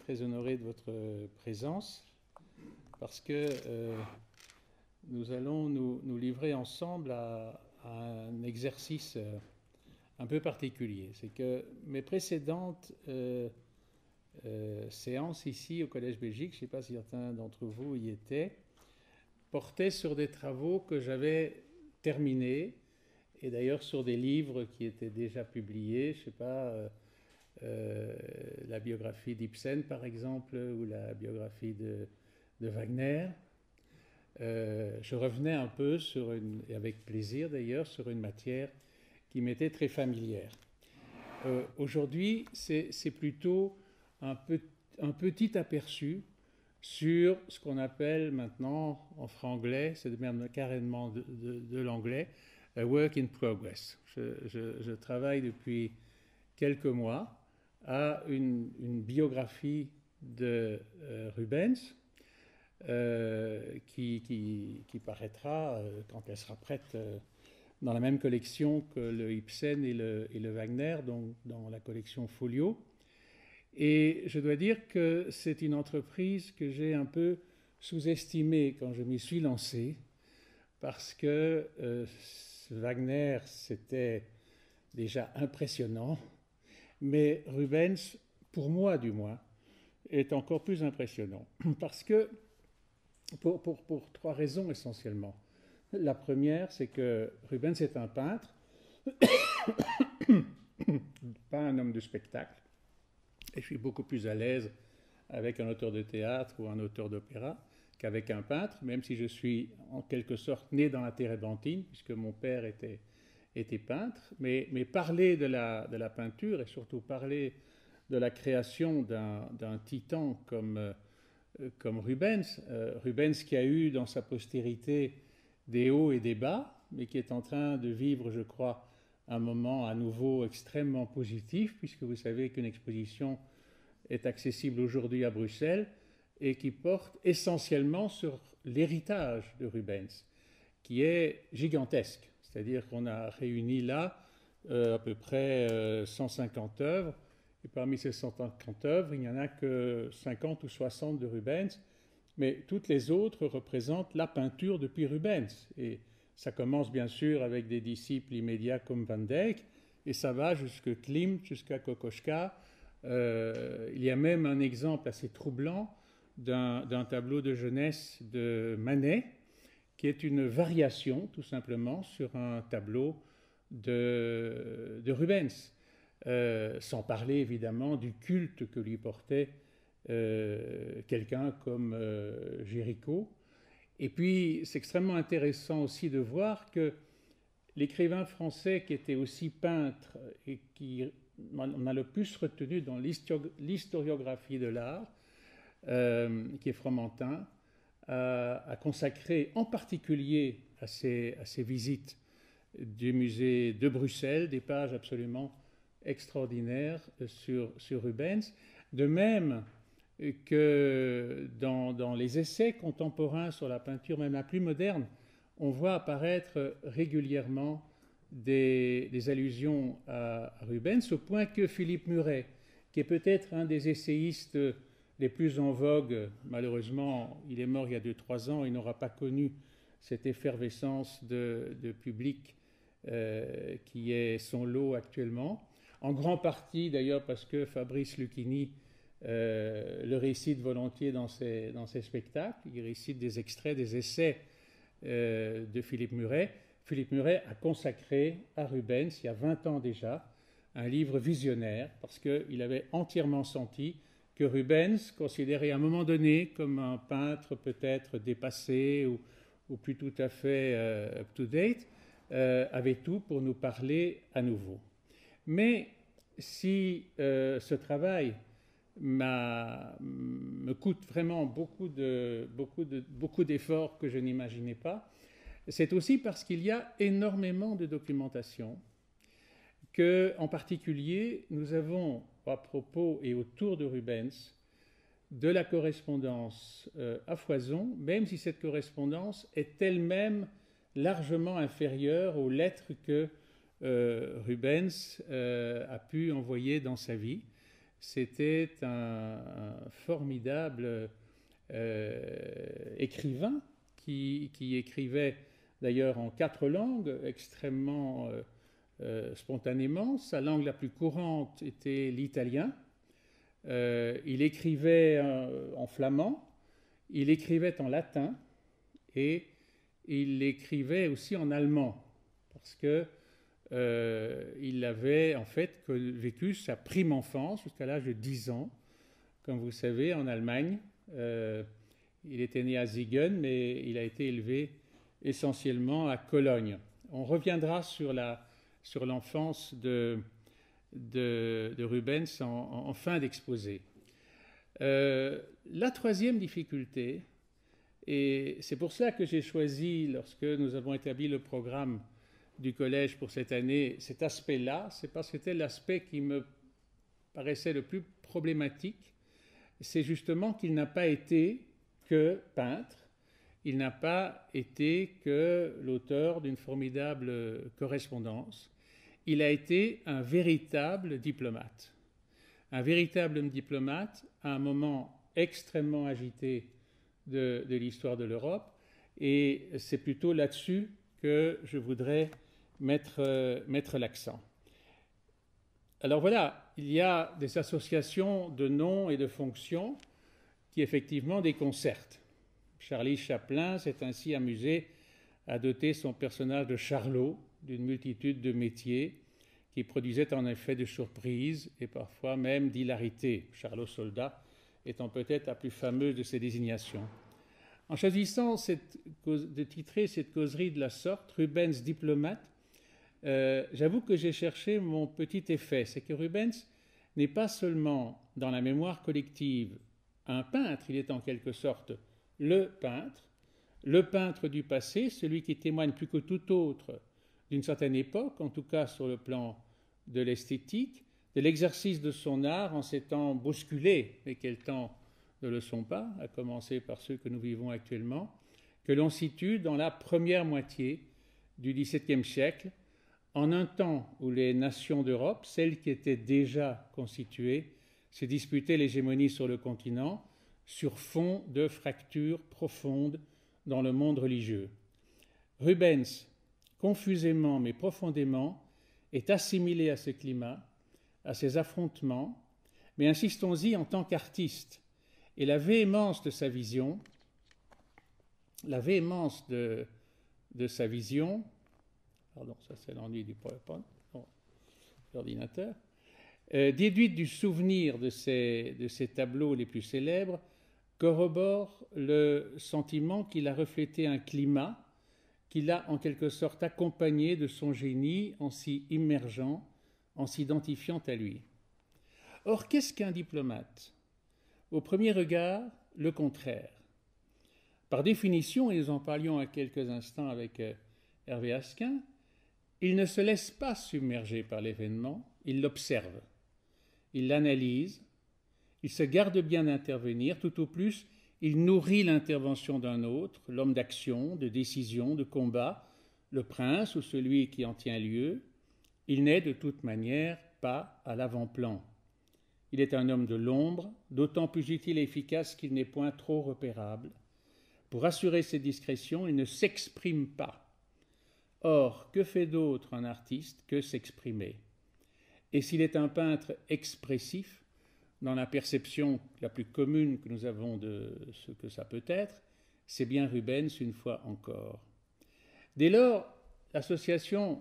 très honoré de votre présence parce que nous allons nous livrer ensemble à un exercice un peu particulier. C'est que mes précédentes séances ici au Collège Belgique, je ne sais pas si certains d'entre vous y étaient, portaient sur des travaux que j'avais terminés et d'ailleurs sur des livres qui étaient déjà publiés, je ne sais pas, la biographie d'Ibsen par exemple, ou la biographie de Wagner. Je revenais un peu et avec plaisir d'ailleurs, sur une matière qui m'était très familière. Aujourd'hui, c'est plutôt un petit aperçu sur ce qu'on appelle maintenant en franglais, c'est même carrément de l'anglais, a work in progress. Je travaille depuis quelques mois à une biographie de Rubens qui paraîtra quand elle sera prête dans la même collection que le Ibsen et le Wagner, donc dans la collection Folio. Et je dois dire que c'est une entreprise que j'ai un peu sous-estimée quand je m'y suis lancé, parce que Wagner, c'était déjà impressionnant, mais Rubens, pour moi du moins, est encore plus impressionnant. Parce que, pour trois raisons essentiellement. La première, c'est que Rubens est un peintre, pas un homme de spectacle. Et je suis beaucoup plus à l'aise avec un auteur de théâtre ou un auteur d'opéra qu'avec un peintre, même si je suis en quelque sorte né dans la térébenthine, puisque mon père était peintre. Mais parler de la peinture, et surtout parler de la création d'un titan comme Rubens, Rubens qui a eu dans sa postérité des hauts et des bas, mais qui est en train de vivre, je crois, un moment à nouveau extrêmement positif, puisque vous savez qu'une exposition est accessible aujourd'hui à Bruxelles et qui porte essentiellement sur l'héritage de Rubens, qui est gigantesque. C'est-à-dire qu'on a réuni là à peu près 150 œuvres, et parmi ces 150 œuvres, il n'y en a que 50 ou 60 de Rubens, mais toutes les autres représentent la peinture depuis Rubens. Et ça commence bien sûr avec des disciples immédiats comme Van Dyck, et ça va jusqu'à Klimt, jusqu'à Kokoschka. Il y a même un exemple assez troublant d'un tableau de jeunesse de Manet, qui est une variation tout simplement sur un tableau de Rubens. Sans parler évidemment du culte que lui portait quelqu'un comme Géricault. Et puis c'est extrêmement intéressant aussi de voir que l'écrivain français qui était aussi peintre et qui on a le plus retenu dans l'historiographie de l'art, qui est Fromentin, a consacré en particulier à ses visites du musée de Bruxelles des pages absolument extraordinaires sur Rubens. De même que dans les essais contemporains sur la peinture, même la plus moderne, on voit apparaître régulièrement des allusions à Rubens, au point que Philippe Muret, qui est peut-être un des essayistes les plus en vogue, malheureusement, il est mort il y a 2-3 ans, il n'aura pas connu cette effervescence de public qui est son lot actuellement, en grande partie d'ailleurs parce que Fabrice Lucchini le récite volontiers dans ses spectacles. Il récite des extraits, des essais de Philippe Muret. Philippe Muret a consacré à Rubens, il y a 20 ans déjà, un livre visionnaire, parce qu'il avait entièrement senti que Rubens, considéré à un moment donné comme un peintre peut-être dépassé ou plus tout à fait up-to-date, avait tout pour nous parler à nouveau. Mais si ce travail me coûte vraiment beaucoup d'efforts que je n'imaginais pas, c'est aussi parce qu'il y a énormément de documentation, qu'en particulier nous avons à propos et autour de Rubens de la correspondance à foison, même si cette correspondance est elle-même largement inférieure aux lettres que Rubens a pu envoyer dans sa vie. c'était un formidable écrivain qui écrivait d'ailleurs en 4 langues, extrêmement spontanément. Sa langue la plus courante était l'italien. Il écrivait en flamand, il écrivait en latin et il écrivait aussi en allemand, parce que il avait en fait vécu sa prime enfance jusqu'à l'âge de 10 ans, comme vous savez, en Allemagne. Il était né à Siegen, mais il a été élevé essentiellement à Cologne. On reviendra sur l'enfance de Rubens en fin d'exposé. La troisième difficulté, et c'est pour cela que j'ai choisi, lorsque nous avons établi le programme du collège pour cette année, cet aspect-là, c'est parce que c'était l'aspect qui me paraissait le plus problématique, c'est justement qu'il n'a pas été que peintre, il n'a pas été que l'auteur d'une formidable correspondance, il a été un véritable diplomate. Un véritable diplomate à un moment extrêmement agité de l'histoire de l'Europe, et c'est plutôt là-dessus que je voudrais mettre l'accent. Alors voilà, il y a des associations de noms et de fonctions qui effectivement déconcertent. Charlie Chaplin s'est ainsi amusé à doter son personnage de Charlot d'une multitude de métiers qui produisaient en effet de surprise et parfois même d'hilarité, Charlot soldat étant peut-être la plus fameuse de ces désignations. En choisissant de titrer cette causerie de la sorte, Rubens diplomate, j'avoue que j'ai cherché mon petit effet. C'est que Rubens n'est pas seulement dans la mémoire collective un peintre, il est en quelque sorte le peintre du passé, celui qui témoigne plus que tout autre d'une certaine époque, en tout cas sur le plan de l'esthétique, de l'exercice de son art en ces temps bousculés, mais quels temps ne le sont pas, à commencer par ceux que nous vivons actuellement, que l'on situe dans la première moitié du XVIIe siècle, en un temps où les nations d'Europe, celles qui étaient déjà constituées, se disputaient l'hégémonie sur le continent sur fond de fractures profondes dans le monde religieux. Rubens, confusément mais profondément, est assimilé à ce climat, à ces affrontements, mais insistons-y en tant qu'artiste. Et la véhémence de sa vision, pardon, ça c'est l'ennui du PowerPoint, l'ordinateur, déduite du souvenir de ces tableaux les plus célèbres, corrobore le sentiment qu'il a reflété un climat qu'il a en quelque sorte accompagné de son génie en s'y immergeant, en s'identifiant à lui. Or, qu'est-ce qu'un diplomate ? Au premier regard, le contraire. Par définition, et nous en parlions à quelques instants avec Hervé Asquin, il ne se laisse pas submerger par l'événement, il l'observe, il l'analyse, il se garde bien d'intervenir, tout au plus, il nourrit l'intervention d'un autre, l'homme d'action, de décision, de combat, le prince ou celui qui en tient lieu. Il n'est de toute manière pas à l'avant-plan. Il est un homme de l'ombre, d'autant plus utile et efficace qu'il n'est point trop repérable. Pour assurer ses discrétions, il ne s'exprime pas. Or, que fait d'autre un artiste que s'exprimer ? Et s'il est un peintre expressif, dans la perception la plus commune que nous avons de ce que ça peut être, c'est bien Rubens une fois encore. Dès lors, l'association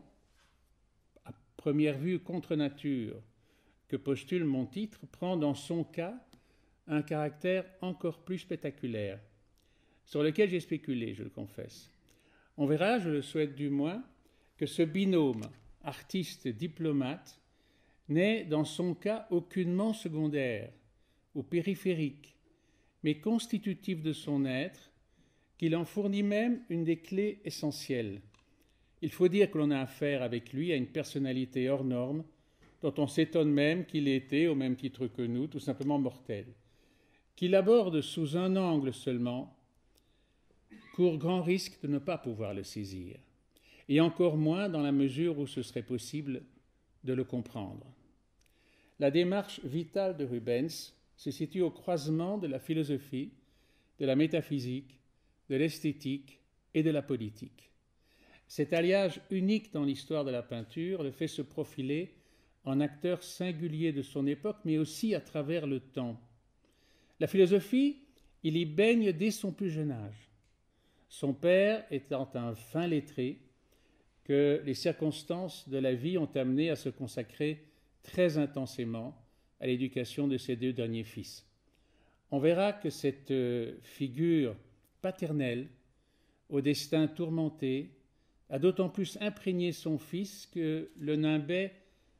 à première vue contre nature que postule mon titre prend dans son cas un caractère encore plus spectaculaire, sur lequel j'ai spéculé, je le confesse. On verra, je le souhaite du moins, que ce binôme artiste-diplomate n'est dans son cas aucunement secondaire ou périphérique, mais constitutif de son être, qu'il en fournit même une des clés essentielles. Il faut dire que l'on a affaire avec lui à une personnalité hors norme, dont on s'étonne même qu'il ait été, au même titre que nous, tout simplement mortel, qu'il aborde sous un angle seulement, court grand risque de ne pas pouvoir le saisir, et encore moins dans la mesure où ce serait possible de le comprendre. la démarche vitale de Rubens se situe au croisement de la philosophie, de la métaphysique, de l'esthétique et de la politique. Cet alliage unique dans l'histoire de la peinture le fait se profiler en acteur singulier de son époque, mais aussi à travers le temps. La philosophie, il y baigne dès son plus jeune âge. Son père étant un fin lettré, que les circonstances de la vie ont amené à se consacrer très intensément à l'éducation de ses deux derniers fils. On verra que cette figure paternelle, au destin tourmenté, a d'autant plus imprégné son fils que le nimbait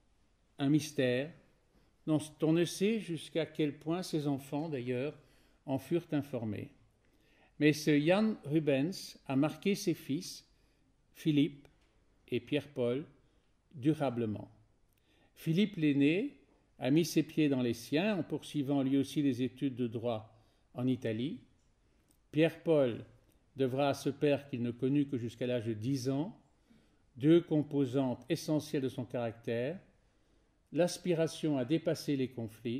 un mystère dont on ne sait jusqu'à quel point ses enfants, d'ailleurs, en furent informés. Mais ce Jan Rubens a marqué ses fils, Philippe et Pierre-Paul, durablement. Philippe l'aîné a mis ses pieds dans les siens en poursuivant lui aussi les études de droit en Italie. Pierre-Paul devra à ce père qu'il ne connut que jusqu'à l'âge de 10 ans deux composantes essentielles de son caractère, l'aspiration à dépasser les conflits,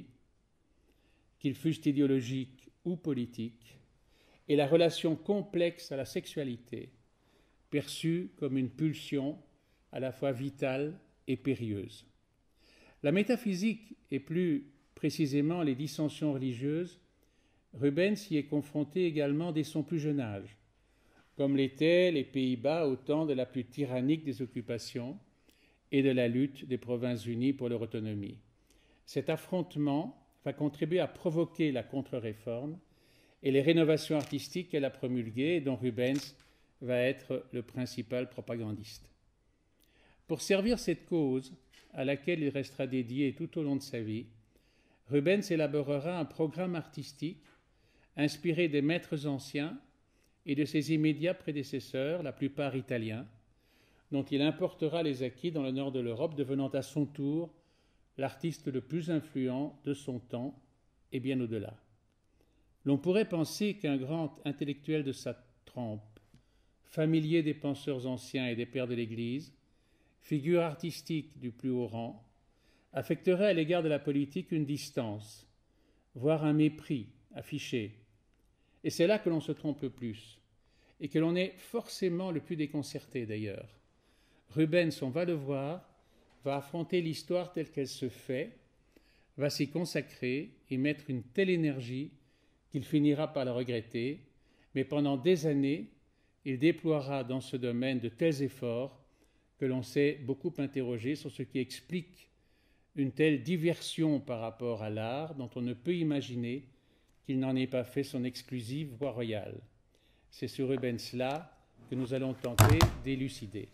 qu'ils fussent idéologiques ou politiques, et la relation complexe à la sexualité, perçue comme une pulsion à la fois vitale et périlleuse. La métaphysique, et plus précisément les dissensions religieuses, Rubens y est confronté également dès son plus jeune âge, comme l'étaient les Pays-Bas au temps de la plus tyrannique des occupations et de la lutte des Provinces-Unies pour leur autonomie. Cet affrontement va contribuer à provoquer la contre-réforme et les rénovations artistiques qu'elle a promulguées et dont Rubens va être le principal propagandiste. Pour servir cette cause, à laquelle il restera dédié tout au long de sa vie, Rubens élaborera un programme artistique inspiré des maîtres anciens et de ses immédiats prédécesseurs, la plupart italiens, dont il importera les acquis dans le nord de l'Europe, devenant à son tour l'artiste le plus influent de son temps et bien au-delà. L'on pourrait penser qu'un grand intellectuel de sa trempe, familier des penseurs anciens et des pères de l'Église, figure artistique du plus haut rang, affecterait à l'égard de la politique une distance, voire un mépris affiché. Et c'est là que l'on se trompe le plus, et que l'on est forcément le plus déconcerté d'ailleurs. Rubens, on va le voir, va affronter l'histoire telle qu'elle se fait, va s'y consacrer et mettre une telle énergie qu'il finira par la regretter, mais pendant des années, il déploiera dans ce domaine de tels efforts que l'on s'est beaucoup interrogé sur ce qui explique une telle diversion par rapport à l'art dont on ne peut imaginer qu'il n'en ait pas fait son exclusive voie royale. C'est ce Rubens-là que nous allons tenter d'élucider.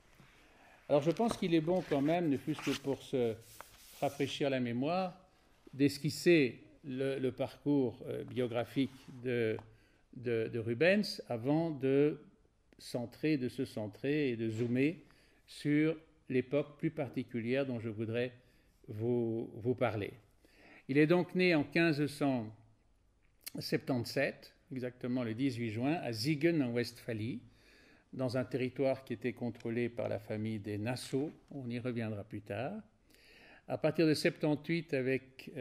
Alors je pense qu'il est bon quand même, ne fût-ce que pour se rafraîchir la mémoire, d'esquisser le parcours biographique de Rubens avant de se centrer et de zoomer sur l'époque plus particulière dont je voudrais vous parler. Il est donc né en 1577, exactement le 18 juin, à Siegen en Westphalie, dans un territoire qui était contrôlé par la famille des Nassau, on y reviendra plus tard. À partir de 78, avec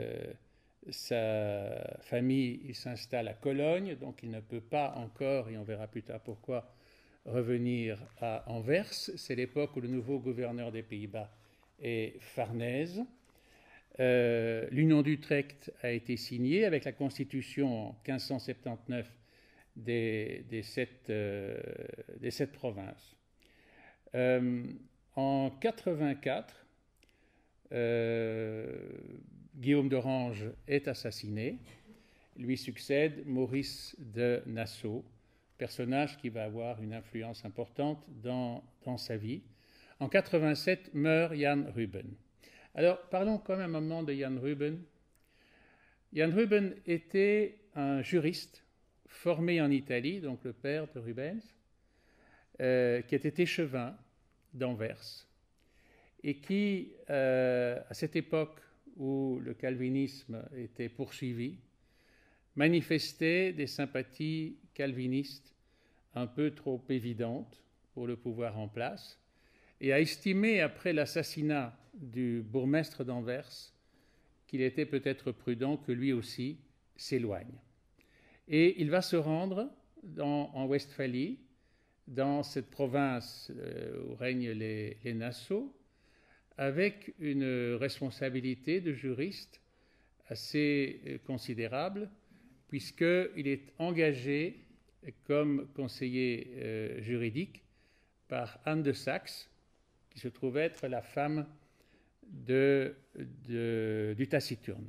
sa famille, il s'installe à Cologne, donc il ne peut pas encore, et on verra plus tard pourquoi, revenir à Anvers. C'est l'époque où le nouveau gouverneur des Pays-Bas est Farnèse. L'Union d'Utrecht a été signée avec la constitution en 1579 des sept provinces. En 84, Guillaume d'Orange est assassiné. Lui succède Maurice de Nassau, personnage qui va avoir une influence importante dans sa vie. En 87 meurt Jan Ruben. Alors parlons quand même un moment de Jan Ruben. Jan Ruben était un juriste formé en Italie, donc le père de Rubens, qui était échevin d'Anvers et qui, à cette époque où le calvinisme était poursuivi, manifestait des sympathies calvinistes un peu trop évidentes pour le pouvoir en place et a estimé, après l'assassinat du bourgmestre d'Anvers, qu'il était peut-être prudent que lui aussi s'éloigne. Et il va se rendre en Westphalie, dans cette province où règnent les Nassau, avec une responsabilité de juriste assez considérable, puisqu'il est engagé comme conseiller juridique par Anne de Saxe, qui se trouve être la femme du Taciturne.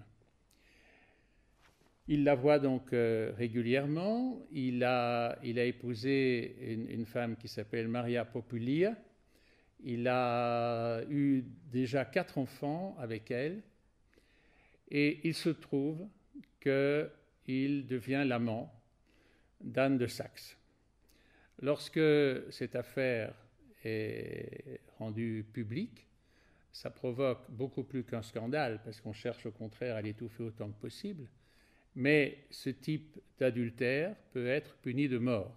Il la voit donc régulièrement. Il a épousé une femme qui s'appelle Maria Populia. Il a eu déjà 4 enfants avec elle. Et il se trouve qu'il devient l'amant d'Anne de Saxe. Lorsque cette affaire est rendue publique, ça provoque beaucoup plus qu'un scandale, parce qu'on cherche au contraire à l'étouffer autant que possible. Mais ce type d'adultère peut être puni de mort,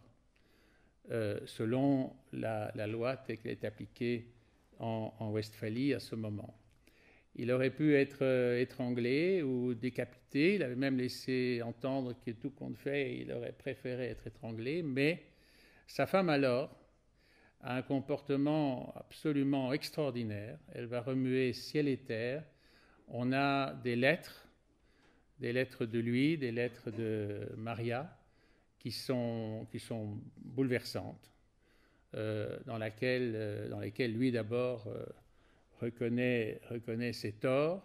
selon la loi telle qu'elle est appliquée en Westphalie à ce moment. Il aurait pu être étranglé ou décapité. Il avait même laissé entendre que tout compte fait, il aurait préféré être étranglé. Mais sa femme alors a un comportement absolument extraordinaire. Elle va remuer ciel et terre. On a des lettres de lui, des lettres de Maria, qui sont bouleversantes, dans lesquelles lui d'abord reconnaît ses torts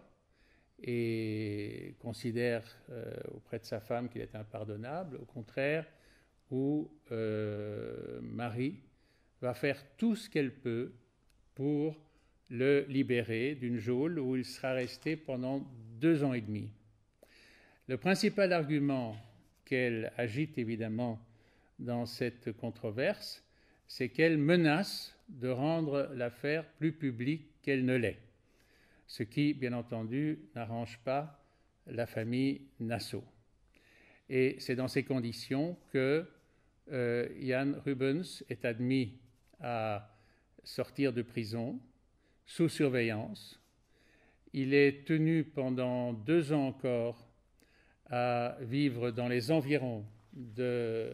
et considère auprès de sa femme qu'il est impardonnable, au contraire, où Marie va faire tout ce qu'elle peut pour le libérer d'une geôle où il sera resté pendant 2 ans et demi. Le principal argument qu'elle agite évidemment dans cette controverse, c'est qu'elle menace de rendre l'affaire plus publique qu'elle ne l'est, ce qui, bien entendu, n'arrange pas la famille Nassau. Et c'est dans ces conditions que Jan Rubens est admis à sortir de prison sous surveillance. Il est tenu pendant 2 ans encore à vivre dans les environs de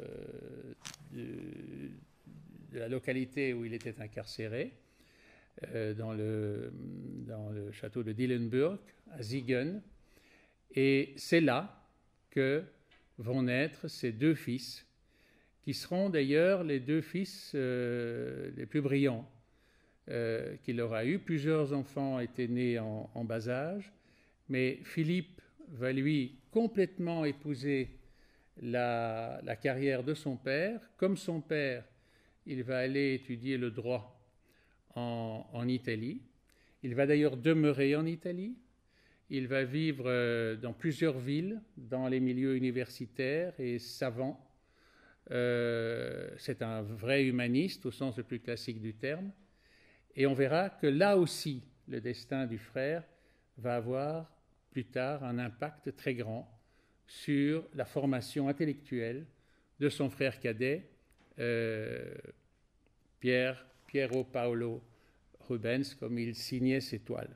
la localité où il était incarcéré, dans le château de Dillenburg, à Siegen. Et c'est là que vont naître ses 2 fils, qui seront d'ailleurs les 2 fils les plus brillants qu'il aura eu. Plusieurs enfants étaient nés en bas âge, mais Philippe va lui complètement épouser la carrière de son père. Comme son père, il va aller étudier le droit en Italie. Il va d'ailleurs demeurer en Italie. Il va vivre dans plusieurs villes, dans les milieux universitaires et savants. C'est un vrai humaniste au sens le plus classique du terme. Et on verra que là aussi, le destin du frère va avoir plus tard un impact très grand sur la formation intellectuelle de son frère cadet, Piero Paolo Rubens, comme il signait ses toiles.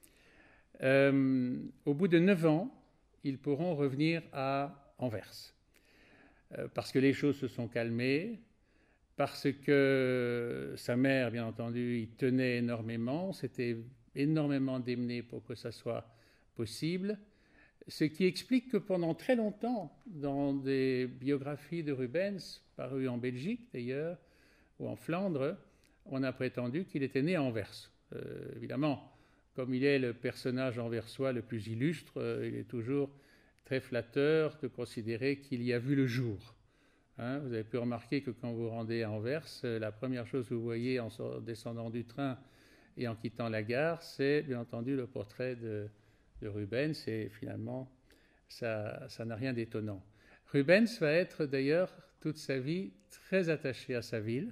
Au bout de 9 ans, ils pourront revenir à Anvers, parce que les choses se sont calmées, parce que sa mère, bien entendu, y tenait énormément, s'était énormément démenée pour que ça soit possible, ce qui explique que pendant très longtemps, dans des biographies de Rubens, parues en Belgique d'ailleurs, ou en Flandre, on a prétendu qu'il était né à Anvers. Évidemment, comme il est le personnage anversois le plus illustre, il est toujours très flatteur de considérer qu'il y a vu le jour. Hein, vous avez pu remarquer que quand vous rendez à Anvers, la première chose que vous voyez en descendant du train et en quittant la gare, c'est bien entendu le portrait de Rubens, et finalement, ça n'a rien d'étonnant. Rubens va être d'ailleurs toute sa vie très attaché à sa ville.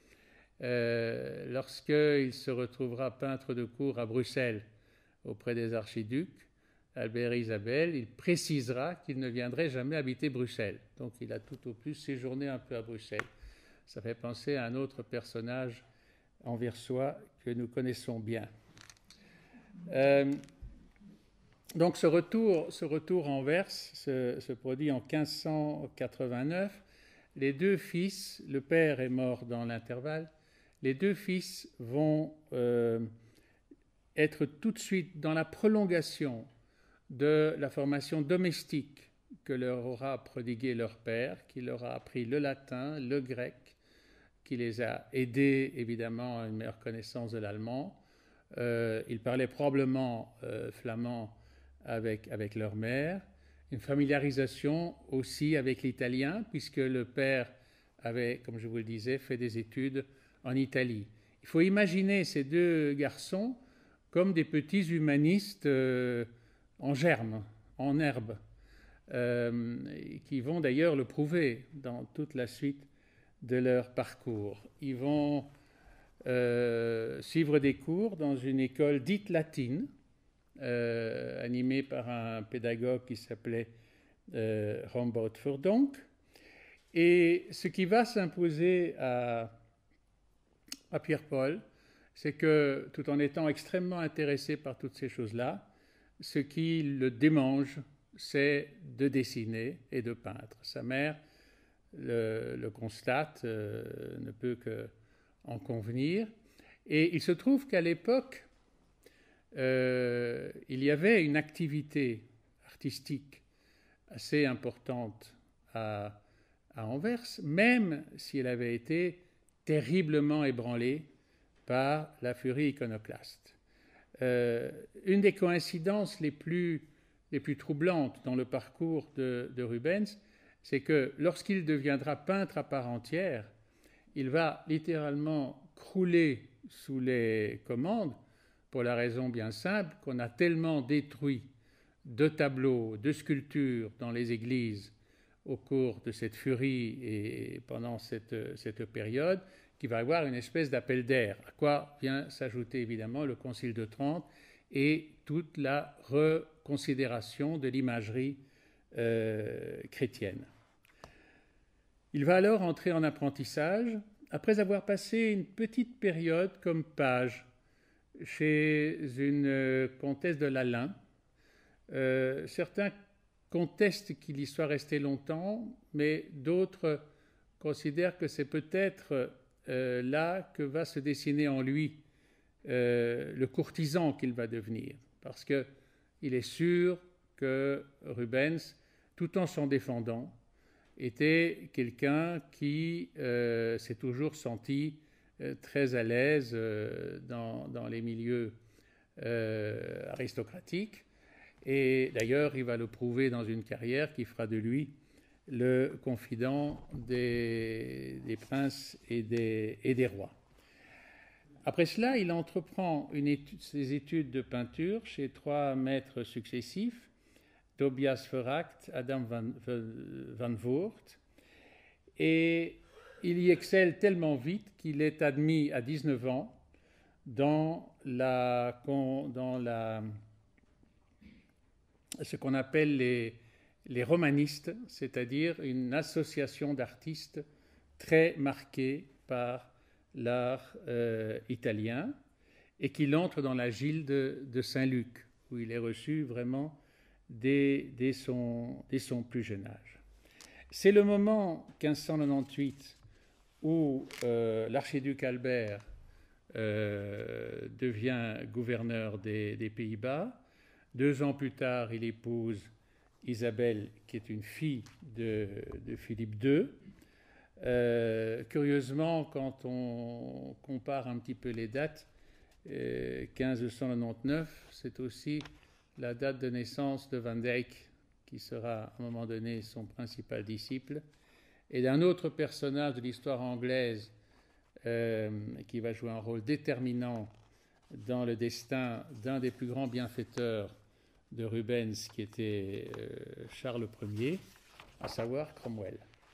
Lorsqu'il se retrouvera peintre de cour à Bruxelles auprès des archiducs, Albert et Isabelle, il précisera qu'il ne viendrait jamais habiter Bruxelles. Donc il a tout au plus séjourné un peu à Bruxelles. Ça fait penser à un autre personnage anversois que nous connaissons bien. Donc ce retour à Anvers se produit en 1589. Les deux fils, le père est mort dans l'intervalle, les deux fils vont être tout de suite dans la prolongation de la formation domestique que leur aura prodigué leur père, qui leur a appris le latin, le grec, qui les a aidés évidemment à une meilleure connaissance de l'allemand. Ils parlaient probablement flamand avec leur mère, une familiarisation aussi avec l'italien, puisque le père avait, comme je vous le disais, fait des études en Italie. Il faut imaginer ces deux garçons comme des petits humanistes en germe, en herbe, qui vont d'ailleurs le prouver dans toute la suite de leur parcours. Ils vont suivre des cours dans une école dite latine, animée par un pédagogue qui s'appelait Rombaut Verdonck. Et ce qui va s'imposer à Pierre-Paul, c'est que, tout en étant extrêmement intéressé par toutes ces choses-là, ce qui le démange, c'est de dessiner et de peindre. Sa mère le constate, ne peut qu'en convenir. Et il se trouve qu'à l'époque, il y avait une activité artistique assez importante à Anvers, même si elle avait été terriblement ébranlée par la furie iconoclaste. Une des coïncidences les plus troublantes dans le parcours de Rubens, c'est que lorsqu'il deviendra peintre à part entière, il va littéralement crouler sous les commandes, pour la raison bien simple qu'on a tellement détruit de tableaux, de sculptures dans les églises au cours de cette furie et pendant cette période, qu'il va y avoir une espèce d'appel d'air, à quoi vient s'ajouter évidemment le Concile de Trente et toute la reconsidération de l'imagerie chrétienne. Il va alors entrer en apprentissage, après avoir passé une petite période comme page chez une comtesse de l'Alain. Certains contestent qu'il y soit resté longtemps, mais d'autres considèrent que c'est peut-être là que va se dessiner en lui le courtisan qu'il va devenir, parce qu'il est sûr que Rubens, tout en s'en défendant, était quelqu'un qui s'est toujours senti très à l'aise dans les milieux aristocratiques. Et d'ailleurs, il va le prouver dans une carrière qui fera de lui le confident des princes et des rois. Après cela, il entreprend ses études de peinture chez trois maîtres successifs, Tobias Verhacht, Adam van Voort, et il y excelle tellement vite qu'il est admis à 19 ans dans ce qu'on appelle les romanistes, c'est-à-dire une association d'artistes très marquée par l'art italien, et qu'il entre dans la gilde de Saint-Luc, où il est reçu vraiment dès son plus jeune âge. C'est le moment 1598 où l'archiduc Albert devient gouverneur des Pays-Bas. 2 ans plus tard, il épouse Isabelle, qui est une fille de Philippe II. Curieusement, quand on compare un petit peu les dates, 1599, c'est aussi la date de naissance de Van Dyck, qui sera à un moment donné son principal disciple, et d'un autre personnage de l'histoire anglaise qui va jouer un rôle déterminant dans le destin d'un des plus grands bienfaiteurs de Rubens, qui était Charles Ier, à savoir Cromwell.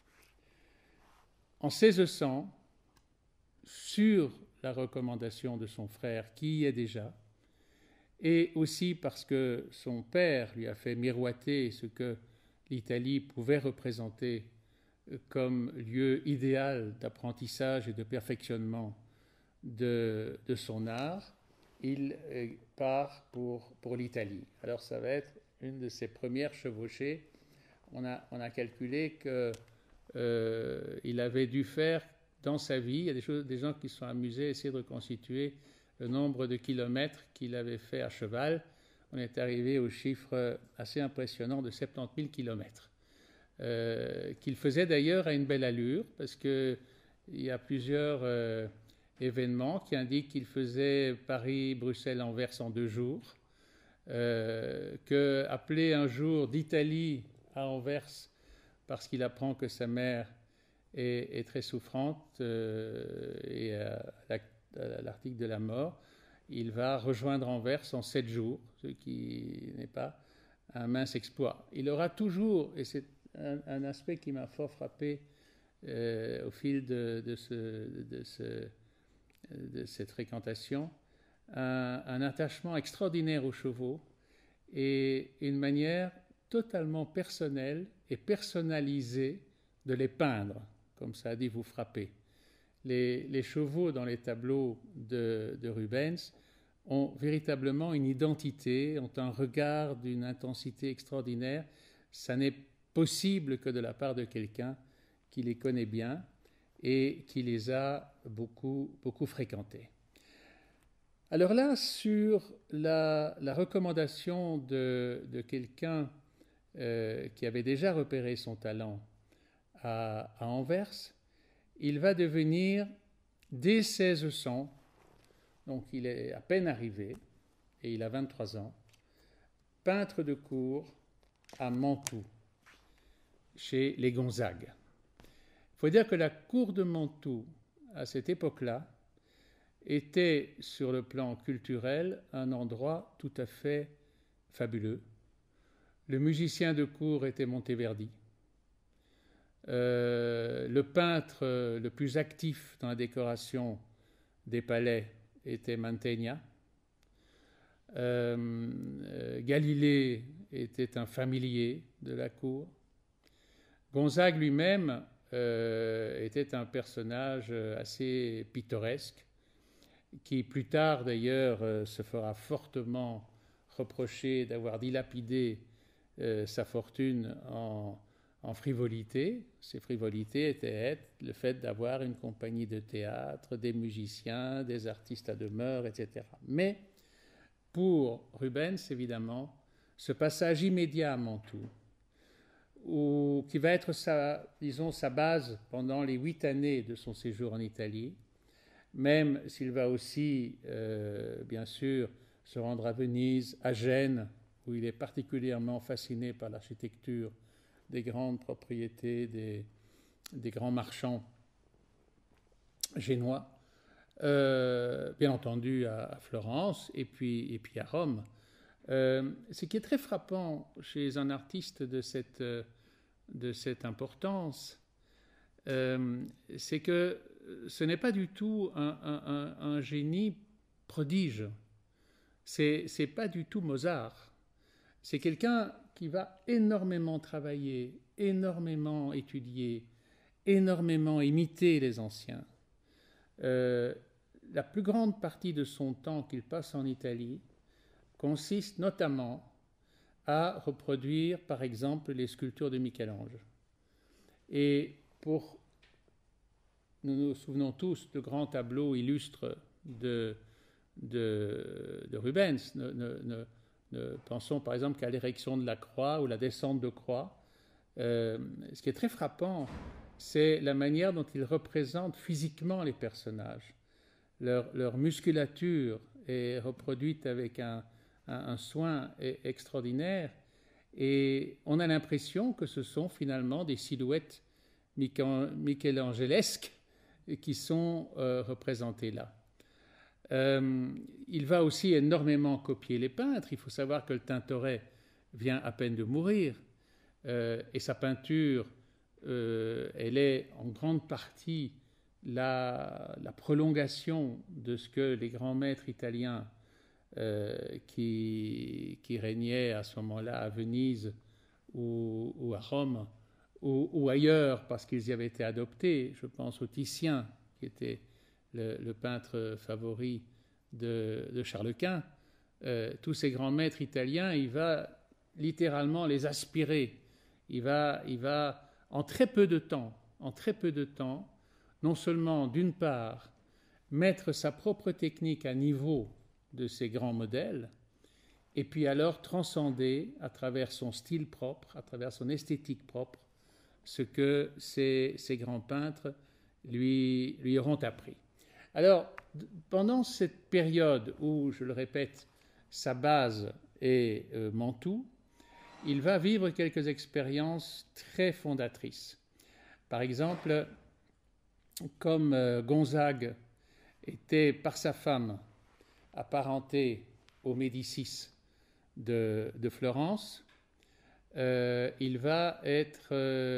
En 1600, sur la recommandation de son frère, qui y est déjà, et aussi parce que son père lui a fait miroiter ce que l'Italie pouvait représenter comme lieu idéal d'apprentissage et de perfectionnement de son art, il part pour l'Italie. Alors ça va être une de ses premières chevauchées. On a calculé qu'il avait dû faire dans sa vie, il y a des gens qui se sont amusés à essayer de reconstituer le nombre de kilomètres qu'il avait fait à cheval. On est arrivé au chiffre assez impressionnant de 70 000 kilomètres. Qu'il faisait d'ailleurs à une belle allure, parce qu'il y a plusieurs événements qui indiquent qu'il faisait Paris, Bruxelles, Anvers en 2 jours, qu'appelé un jour d'Italie à Anvers parce qu'il apprend que sa mère est très souffrante et à l'article de la mort, il va rejoindre Anvers en 7 jours, ce qui n'est pas un mince exploit. Il aura toujours, et c'est un aspect qui m'a fort frappé au fil de cette fréquentation, un attachement extraordinaire aux chevaux et une manière totalement personnelle et personnalisée de les peindre, comme ça a dit vous frapper. Les chevaux dans les tableaux de Rubens ont véritablement une identité, ont un regard d'une intensité extraordinaire. Ça n'est possible que de la part de quelqu'un qui les connaît bien et qui les a beaucoup fréquentés. Alors là, sur la recommandation de quelqu'un qui avait déjà repéré son talent à Anvers, il va devenir, dès 1600, donc il est à peine arrivé, et il a 23 ans, peintre de cour à Mantoue, chez les Gonzague. Il faut dire que la cour de Mantoue, à cette époque-là, était, sur le plan culturel, un endroit tout à fait fabuleux. Le musicien de cour était Monteverdi. Le peintre le plus actif dans la décoration des palais était Mantegna. Galilée était un familier de la cour. Gonzague lui-même était un personnage assez pittoresque, qui plus tard d'ailleurs se fera fortement reprocher d'avoir dilapidé sa fortune en frivolité. Ces frivolités étaient le fait d'avoir une compagnie de théâtre, des musiciens, des artistes à demeure, etc. Mais pour Rubens, évidemment, ce passage immédiat à Mantoue, qui va être sa base pendant les 8 années de son séjour en Italie, même s'il va aussi, bien sûr, se rendre à Venise, à Gênes, où il est particulièrement fasciné par l'architecture des grandes propriétés des grands marchands génois, bien entendu à Florence et puis à Rome. Ce qui est très frappant chez un artiste de cette importance, c'est que ce n'est pas du tout un génie prodige. C'est pas du tout Mozart. C'est quelqu'un qui va énormément travailler, énormément étudier, énormément imiter les anciens. La plus grande partie de son temps qu'il passe en Italie consiste notamment à reproduire, par exemple, les sculptures de Michel-Ange. Et nous nous souvenons tous de grands tableaux illustres de Rubens. Pensons par exemple qu'à l'érection de la croix ou la descente de croix. Ce qui est très frappant, c'est la manière dont il représente physiquement les personnages. Leur musculature est reproduite avec un soin extraordinaire, et on a l'impression que ce sont finalement des silhouettes michelangelesques qui sont représentées là. Il va aussi énormément copier les peintres. Il faut savoir que le Tintoret vient à peine de mourir, et sa peinture, elle est en grande partie la prolongation de ce que les grands maîtres italiens qui régnaient à ce moment-là à Venise ou à Rome ou ailleurs, parce qu'ils y avaient été adoptés. Je pense au Titien, qui était le peintre favori de Charles Quint, tous ces grands maîtres italiens, il va littéralement les aspirer. Il va en très peu de temps, non seulement d'une part mettre sa propre technique à niveau de ces grands modèles, et puis alors transcender à travers son style propre, à travers son esthétique propre, ce que ces grands peintres lui auront appris. Alors, pendant cette période où, je le répète, sa base est Mantoue, il va vivre quelques expériences très fondatrices. Par exemple, comme Gonzague était par sa femme apparenté aux Médicis de Florence, il va être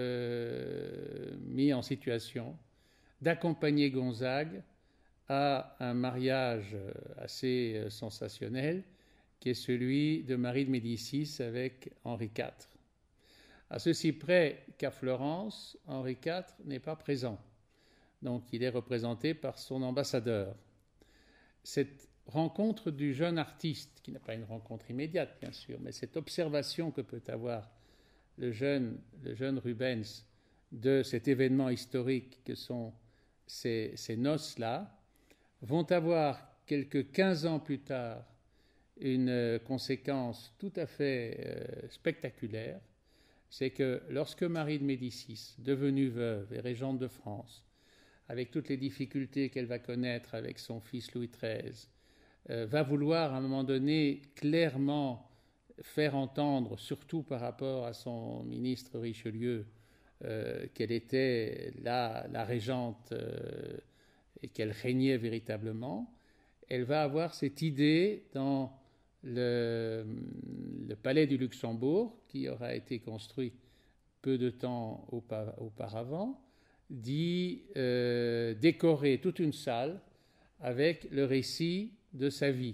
mis en situation d'accompagner Gonzague à un mariage assez sensationnel qui est celui de Marie de Médicis avec Henri IV. À ceci près qu'à Florence, Henri IV n'est pas présent. Donc il est représenté par son ambassadeur. Cette rencontre du jeune artiste, qui n'est pas une rencontre immédiate bien sûr, mais cette observation que peut avoir le jeune Rubens de cet événement historique que sont ces noces-là, vont avoir quelques 15 ans plus tard une conséquence tout à fait spectaculaire, c'est que lorsque Marie de Médicis, devenue veuve et régente de France, avec toutes les difficultés qu'elle va connaître avec son fils Louis XIII, va vouloir à un moment donné clairement faire entendre, surtout par rapport à son ministre Richelieu, qu'elle était la régente et qu'elle régnait véritablement, elle va avoir cette idée dans le palais du Luxembourg, qui aura été construit peu de temps auparavant, d'y décorer toute une salle avec le récit de sa vie.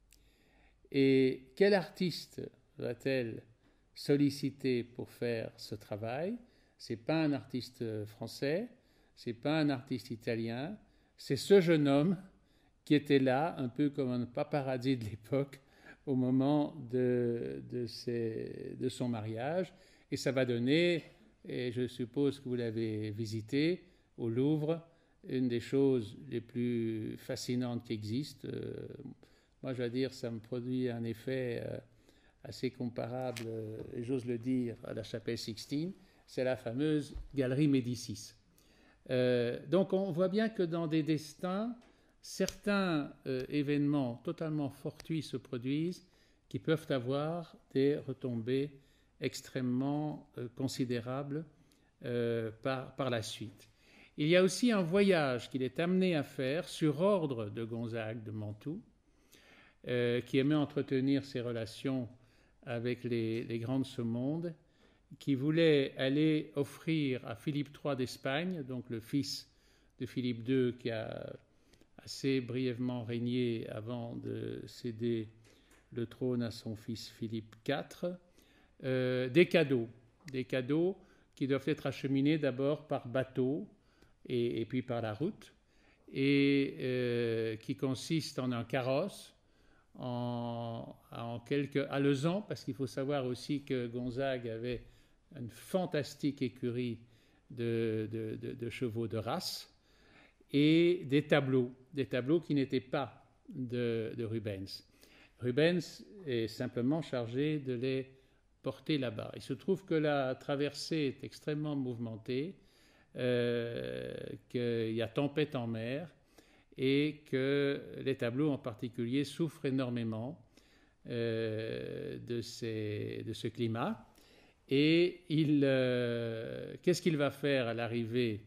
Et quel artiste va-t-elle solliciter pour faire ce travail? Ce n'est pas un artiste français, ce n'est pas un artiste italien, c'est ce jeune homme qui était là, un peu comme un paparazzi de l'époque, au moment de son mariage. Et ça va donner, et je suppose que vous l'avez visité, au Louvre, une des choses les plus fascinantes qui existent. Moi, je dois dire, ça me produit un effet assez comparable, et j'ose le dire, à la chapelle Sixtine. C'est la fameuse galerie Médicis. Donc on voit bien que dans des destins, certains événements totalement fortuits se produisent qui peuvent avoir des retombées extrêmement considérables par la suite. Il y a aussi un voyage qu'il est amené à faire sur ordre de Gonzague de Mantoue, qui aimait entretenir ses relations avec les grands de ce monde, qui voulait aller offrir à Philippe III d'Espagne, donc le fils de Philippe II qui a assez brièvement régné avant de céder le trône à son fils Philippe IV, des cadeaux qui doivent être acheminés d'abord par bateau et puis par la route, et qui consistent en un carrosse, en quelques alezans, parce qu'il faut savoir aussi que Gonzague avait une fantastique écurie de chevaux de race, et des tableaux qui n'étaient pas de Rubens. Rubens est simplement chargé de les porter là-bas. Il se trouve que la traversée est extrêmement mouvementée, qu'il y a tempête en mer, et que les tableaux en particulier souffrent énormément de ce climat. Et qu'est-ce qu'il va faire à l'arrivée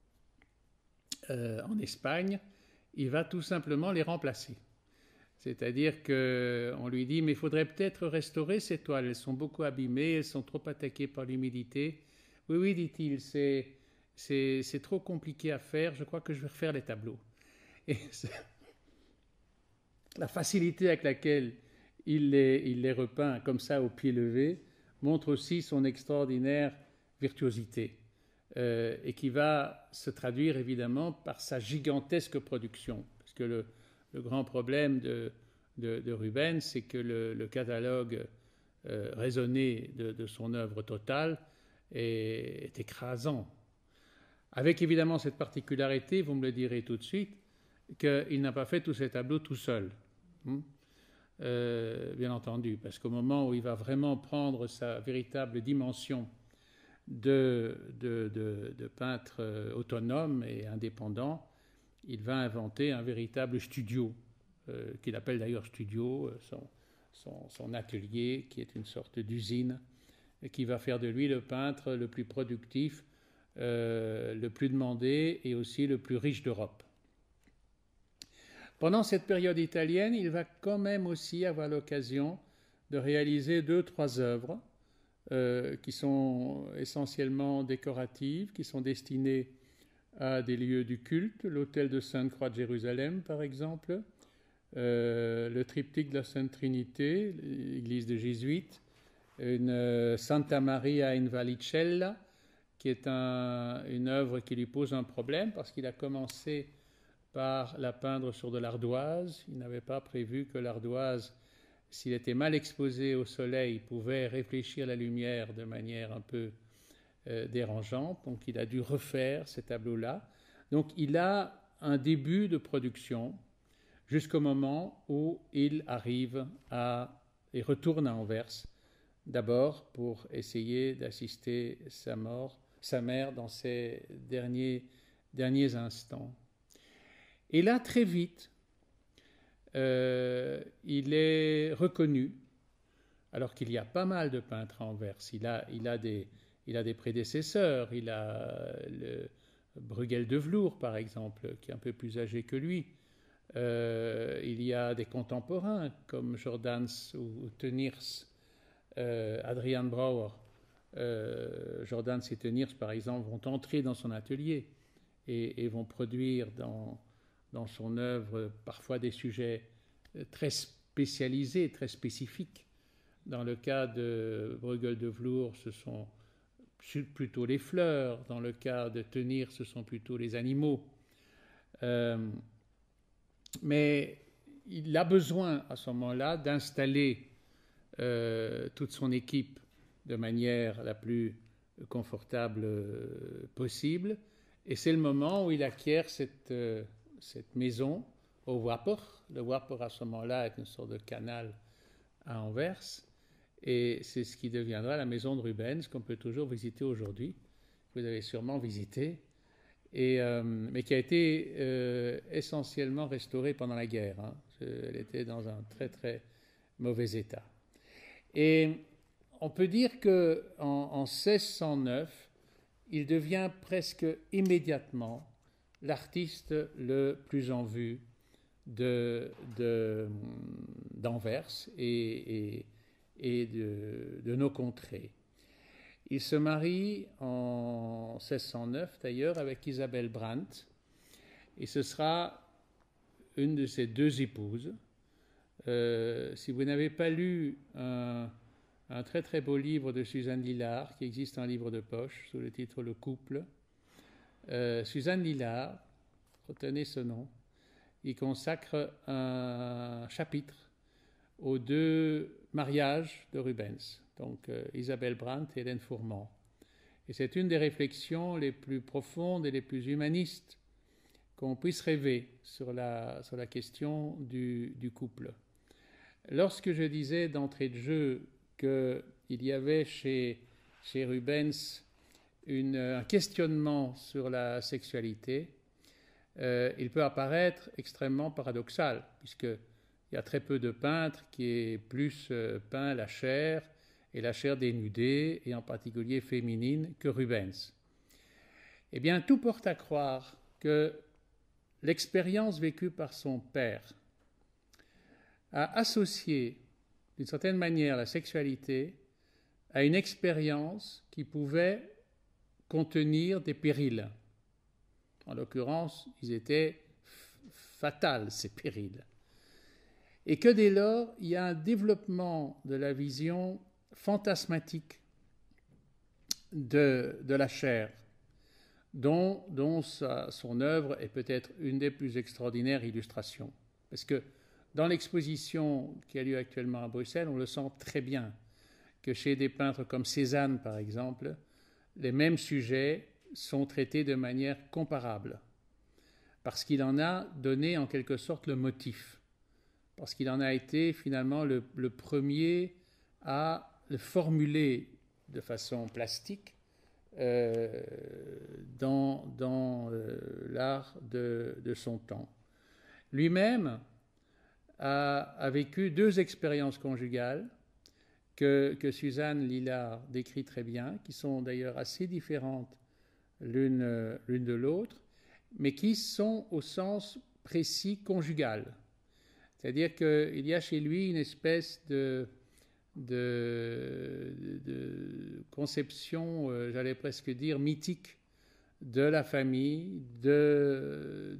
en Espagne? Il va tout simplement les remplacer. C'est-à-dire qu'on lui dit, mais il faudrait peut-être restaurer ces toiles, elles sont beaucoup abîmées, elles sont trop attaquées par l'humidité. Oui, dit-il, c'est trop compliqué à faire, je crois que je vais refaire les tableaux. Et la facilité avec laquelle il les repeint comme ça au pied levé montre aussi son extraordinaire virtuosité. et qui va se traduire évidemment par sa gigantesque production. Parce que le grand problème de Rubens, c'est que le catalogue raisonné de son œuvre totale est écrasant. Avec évidemment cette particularité, vous me le direz tout de suite, qu'il n'a pas fait tous ces tableaux tout seul. Bien entendu, parce qu'au moment où il va vraiment prendre sa véritable dimension de peintre autonome et indépendant, il va inventer un véritable studio, qu'il appelle d'ailleurs studio, son atelier, qui est une sorte d'usine, qui va faire de lui le peintre le plus productif, le plus demandé et aussi le plus riche d'Europe. Pendant cette période italienne, il va quand même aussi avoir l'occasion de réaliser 2-3 œuvres qui sont essentiellement décoratives, qui sont destinées à des lieux du culte, l'autel de Sainte-Croix de Jérusalem par exemple, le triptyque de la Sainte Trinité, l'église des Jésuites, une Santa Maria in Vallicella, qui est une œuvre qui lui pose un problème parce qu'il a commencé par la peindre sur de l'ardoise. Il n'avait pas prévu que l'ardoise, s'il était mal exposé au soleil, pouvait réfléchir la lumière de manière un peu dérangeante. Donc il a dû refaire ces tableaux-là. Donc il a un début de production jusqu'au moment où il arrive et retourne à Anvers, d'abord pour essayer d'assister sa mère dans ses derniers instants. Et là, très vite, il est reconnu, alors qu'il y a pas mal de peintres à Anvers. Il a des prédécesseurs. Il a le Bruegel de Vloer, par exemple, qui est un peu plus âgé que lui. Il y a des contemporains comme Jordaens ou Teniers, Adrian Brouwer. Jordaens et Teniers, par exemple, vont entrer dans son atelier et vont produire dans son œuvre parfois des sujets très spécialisés, très spécifiques. Dans le cas de Bruegel de Vloer, ce sont plutôt les fleurs. Dans le cas de Teniers, ce sont plutôt les animaux. Mais il a besoin à ce moment-là d'installer toute son équipe de manière la plus confortable possible. Et c'est le moment où il acquiert cette maison au Wapper. Le Wapper, à ce moment-là, est une sorte de canal à Anvers. Et c'est ce qui deviendra la maison de Rubens, qu'on peut toujours visiter aujourd'hui. Vous avez sûrement visité. Mais qui a été essentiellement restaurée pendant la guerre. Elle était dans un très, très mauvais état. Et on peut dire qu'en 1609, il devient presque immédiatement l'artiste le plus en vue d'Anvers et de nos contrées. Il se marie en 1609 d'ailleurs avec Isabelle Brandt et ce sera une de ses 2 épouses. Si vous n'avez pas lu un très très beau livre de Suzanne Lillard qui existe en livre de poche sous le titre Le Couple, Suzanne Lillard, retenez ce nom, il consacre un chapitre aux 2 mariages de Rubens, donc Isabelle Brandt et Hélène Fourment. Et c'est une des réflexions les plus profondes et les plus humanistes qu'on puisse rêver sur la question du couple. Lorsque je disais d'entrée de jeu qu'il y avait chez Rubens un questionnement sur la sexualité, il peut apparaître extrêmement paradoxal, puisqu'il y a très peu de peintres qui aient plus peint la chair, et la chair dénudée, et en particulier féminine, que Rubens. Eh bien, tout porte à croire que l'expérience vécue par son père a associé, d'une certaine manière, la sexualité à une expérience qui pouvait contenir des périls. En l'occurrence, ils étaient fatals, ces périls. Et que dès lors, il y a un développement de la vision fantasmatique de la chair dont son œuvre est peut-être une des plus extraordinaires illustrations. Parce que dans l'exposition qui a lieu actuellement à Bruxelles, on le sent très bien que chez des peintres comme Cézanne, par exemple, les mêmes sujets sont traités de manière comparable, parce qu'il en a donné en quelque sorte le motif, parce qu'il en a été finalement le premier à le formuler de façon plastique dans l'art de son temps. Lui-même a vécu 2 expériences conjugales que Suzanne Lillard décrit très bien, qui sont d'ailleurs assez différentes l'une de l'autre, mais qui sont au sens précis conjugal. C'est-à-dire qu'il y a chez lui une espèce de conception, j'allais presque dire, mythique de la famille, de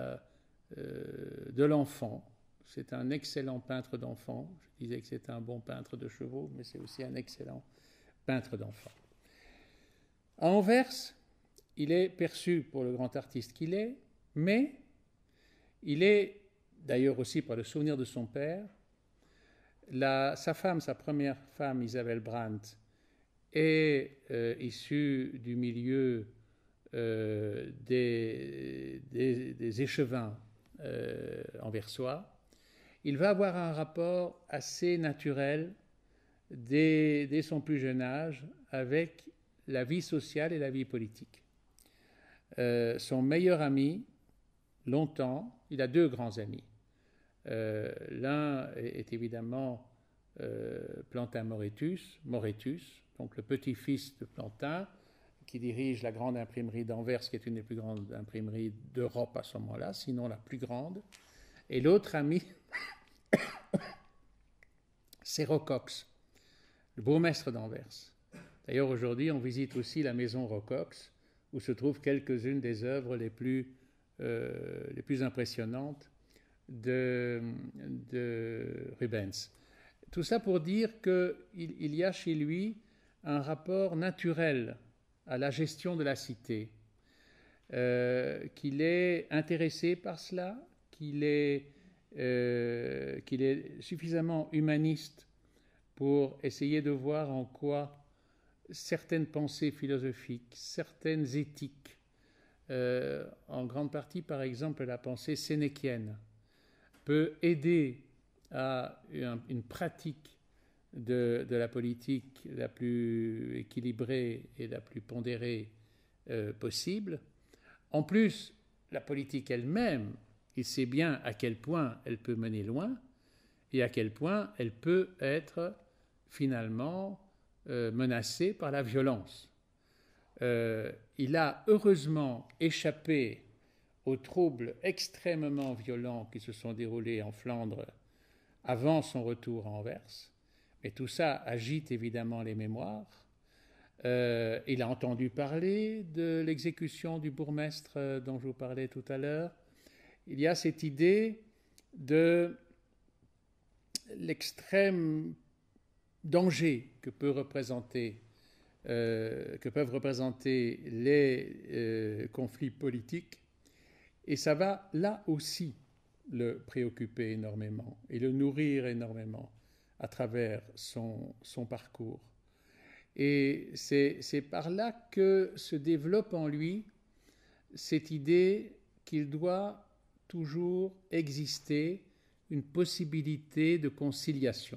l'enfant. C'est un excellent peintre d'enfants. Je disais que c'est un bon peintre de chevaux, mais c'est aussi un excellent peintre d'enfants. À Anvers, il est perçu pour le grand artiste qu'il est, mais il est, d'ailleurs aussi par le souvenir de son père, sa femme, sa première femme, Isabelle Brandt, est issue du milieu des échevins anversois. Il va avoir un rapport assez naturel dès son plus jeune âge avec la vie sociale et la vie politique. Son meilleur ami, longtemps, il a 2 grands amis. L'un est évidemment Plantin Moretus, donc le petit-fils de Plantin, qui dirige la grande imprimerie d'Anvers, qui est une des plus grandes imprimeries d'Europe à ce moment-là, sinon la plus grande. Et l'autre ami, c'est Rocox, le bourgmestre d'Anvers. D'ailleurs, aujourd'hui, on visite aussi la maison Rocox, où se trouvent quelques-unes des œuvres les plus impressionnantes de Rubens. Tout ça pour dire qu'il y a chez lui un rapport naturel à la gestion de la cité, qu'il est intéressé par cela, qu'il est suffisamment humaniste pour essayer de voir en quoi certaines pensées philosophiques, certaines éthiques, en grande partie par exemple la pensée sénéchienne, peut aider à une pratique de la politique la plus équilibrée et la plus pondérée possible. En plus, la politique elle-même, il sait bien à quel point elle peut mener loin et à quel point elle peut être finalement menacée par la violence. Il a heureusement échappé aux troubles extrêmement violents qui se sont déroulés en Flandre avant son retour à Anvers. Mais tout ça agite évidemment les mémoires. Il a entendu parler de l'exécution du bourgmestre dont je vous parlais tout à l'heure. Il y a cette idée de l'extrême danger que peuvent représenter les conflits politiques. Et ça va là aussi le préoccuper énormément et le nourrir énormément à travers son parcours. Et c'est par là que se développe en lui cette idée qu'il doit toujours exister une possibilité de conciliation,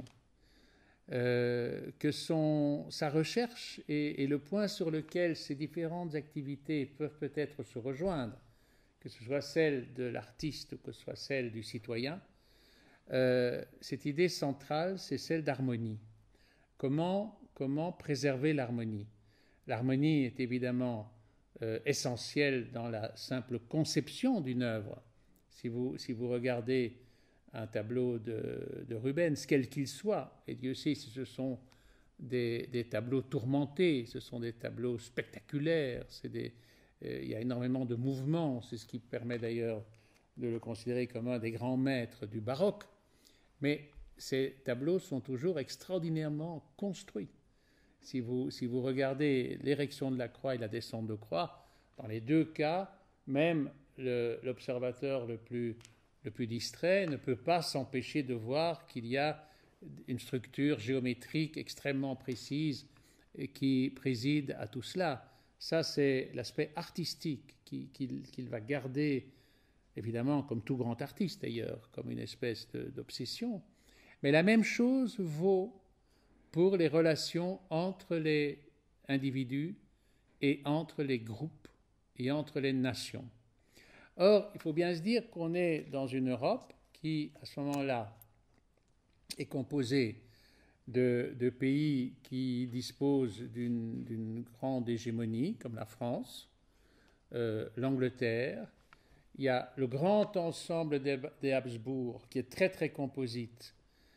que sa recherche est le point sur lequel ces différentes activités peuvent peut-être se rejoindre, que ce soit celle de l'artiste ou que ce soit celle du citoyen. Cette idée centrale, c'est celle d'harmonie. Comment préserver l'harmonie? L'harmonie est évidemment essentielle dans la simple conception d'une œuvre. Si vous regardez un tableau de Rubens, quel qu'il soit, et Dieu sait si ce sont des tableaux tourmentés, ce sont des tableaux spectaculaires, il y a énormément de mouvements, c'est ce qui permet d'ailleurs de le considérer comme un des grands maîtres du baroque, mais ces tableaux sont toujours extraordinairement construits. Si vous regardez l'érection de la croix et la descente de croix, Dans les deux cas, même l'observateur le plus distrait ne peut pas s'empêcher de voir qu'il y a une structure géométrique extrêmement précise qui préside à tout cela. Ça, c'est l'aspect artistique qu'il va garder, évidemment, comme tout grand artiste d'ailleurs, comme une espèce d'obsession. Mais la même chose vaut pour les relations entre les individus et entre les groupes et entre les nations. Or, il faut bien se dire qu'on est dans une Europe qui, à ce moment-là, est composée de pays qui disposent d'une grande hégémonie, comme la France, l'Angleterre. Il y a le grand ensemble des Habsbourg, qui est très très composite,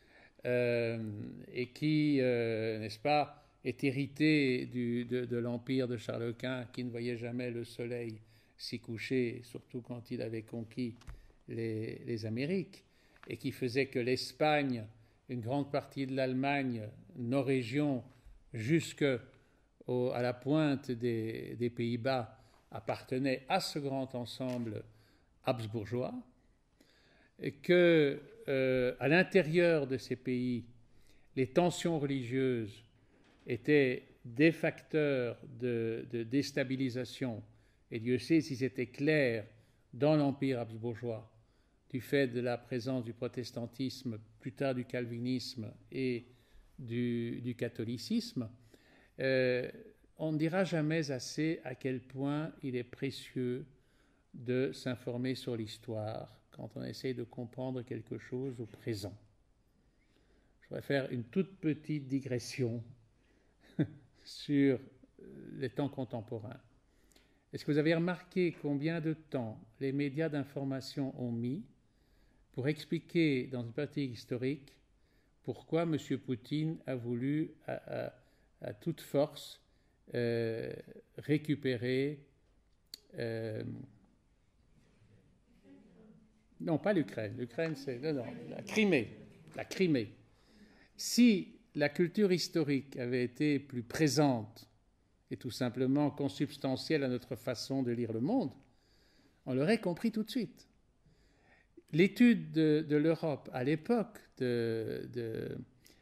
et qui, n'est-ce pas, est hérité de l'empire de Charles Quint, qui ne voyait jamais le soleil s'y coucher, surtout quand il avait conquis les Amériques, et qui faisait que l'Espagne, une grande partie de l'Allemagne, nos régions, jusqu'à la pointe des Pays-Bas, appartenaient à ce grand ensemble habsbourgeois, et que à l'intérieur de ces pays, les tensions religieuses étaient des facteurs de déstabilisation, et Dieu sait si c'était clair dans l'Empire habsbourgeois, du fait de la présence du protestantisme, plus tard du calvinisme et du catholicisme. On ne dira jamais assez à quel point il est précieux de s'informer sur l'histoire quand on essaie de comprendre quelque chose au présent. Je voudrais faire une toute petite digression sur les temps contemporains. Est-ce que vous avez remarqué combien de temps les médias d'information ont mis pour expliquer dans une pratique historique pourquoi M. Poutine a voulu à toute force récupérer... non, pas l'Ukraine. L'Ukraine, c'est... Non, la Crimée. La Crimée. Si la culture historique avait été plus présente et tout simplement consubstantielle à notre façon de lire le monde, on l'aurait compris tout de suite. L'étude de l'Europe à l'époque de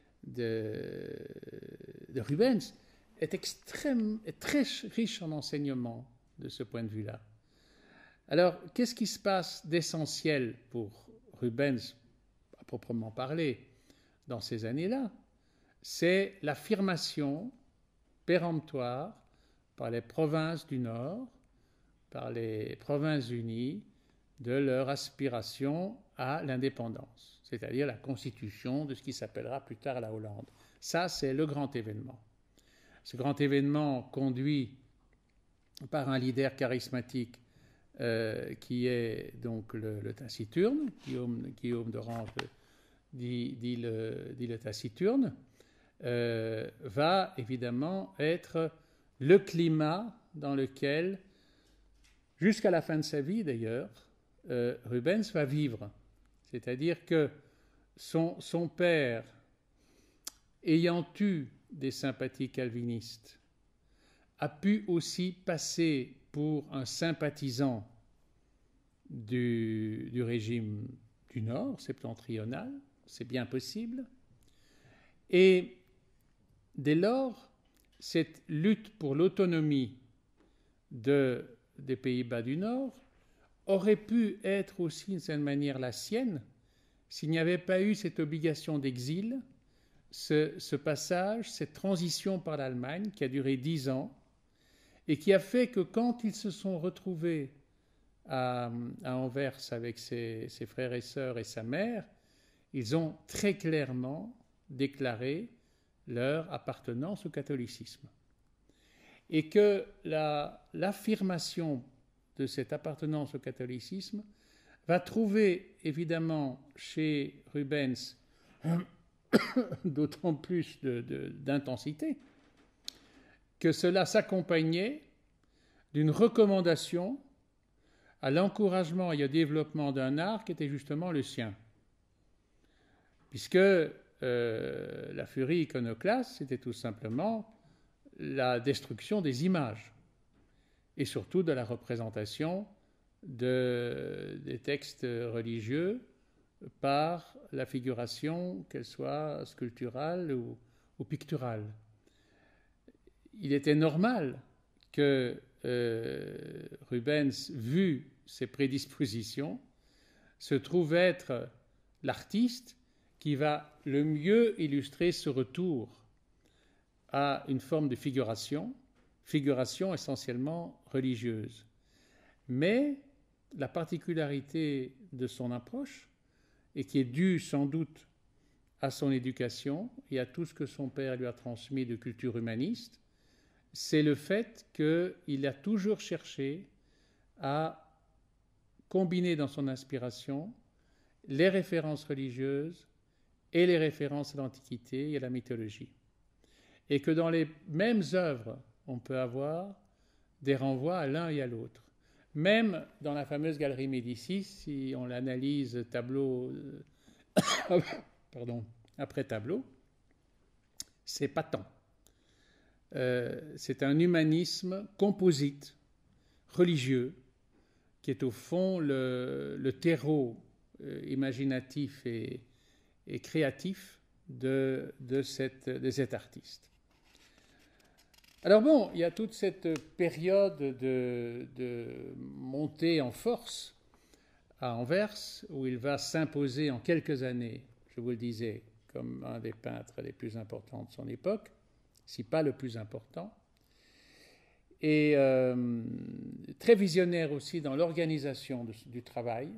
Rubens est très riche en enseignements de ce point de vue-là. Alors, qu'est-ce qui se passe d'essentiel pour Rubens, à proprement parler, dans ces années-là? C'est l'affirmation péremptoire par les provinces du Nord, par les provinces unies, de leur aspiration à l'indépendance, c'est-à-dire la constitution de ce qui s'appellera plus tard la Hollande. Ça, c'est le grand événement. Ce grand événement conduit par un leader charismatique qui est donc le Taciturne, Guillaume d'Orange dit le Taciturne, va évidemment être le climat dans lequel, jusqu'à la fin de sa vie d'ailleurs, Rubens va vivre. C'est-à-dire que son père, ayant eu des sympathies calvinistes, a pu aussi passer pour un sympathisant du régime du Nord, septentrional, c'est bien possible. Et dès lors, cette lutte pour l'autonomie des Pays-Bas du Nord aurait pu être aussi d'une certaine manière la sienne s'il n'y avait pas eu cette obligation d'exil, ce passage, cette transition par l'Allemagne qui a duré 10 ans et qui a fait que quand ils se sont retrouvés à Anvers avec ses frères et sœurs et sa mère, ils ont très clairement déclaré leur appartenance au catholicisme. Et que l'affirmation de cette appartenance au catholicisme va trouver évidemment chez Rubens d'autant plus d'intensité que cela s'accompagnait d'une recommandation à l'encouragement et au développement d'un art qui était justement le sien. Puisque la furie iconoclaste, c'était tout simplement la destruction des images. et surtout de la représentation des textes religieux par la figuration, qu'elle soit sculpturale ou picturale. Il était normal que Rubens, vu ses prédispositions, se trouve être l'artiste qui va le mieux illustrer ce retour à une forme de figuration essentiellement religieuse. Mais la particularité de son approche, et qui est due sans doute à son éducation et à tout ce que son père lui a transmis de culture humaniste, c'est le fait qu'il a toujours cherché à combiner dans son inspiration les références religieuses et les références à l'Antiquité et à la mythologie. Et que dans les mêmes œuvres, on peut avoir des renvois à l'un et à l'autre. Même dans la fameuse galerie Médicis, si on l'analyse tableau après tableau, c'est patent. C'est un humanisme composite, religieux, qui est au fond le terreau imaginatif et créatif de cet artiste. Alors bon, il y a toute cette période de montée en force à Anvers, où il va s'imposer en quelques années, je vous le disais, comme un des peintres les plus importants de son époque, si pas le plus important, et très visionnaire aussi dans l'organisation du travail.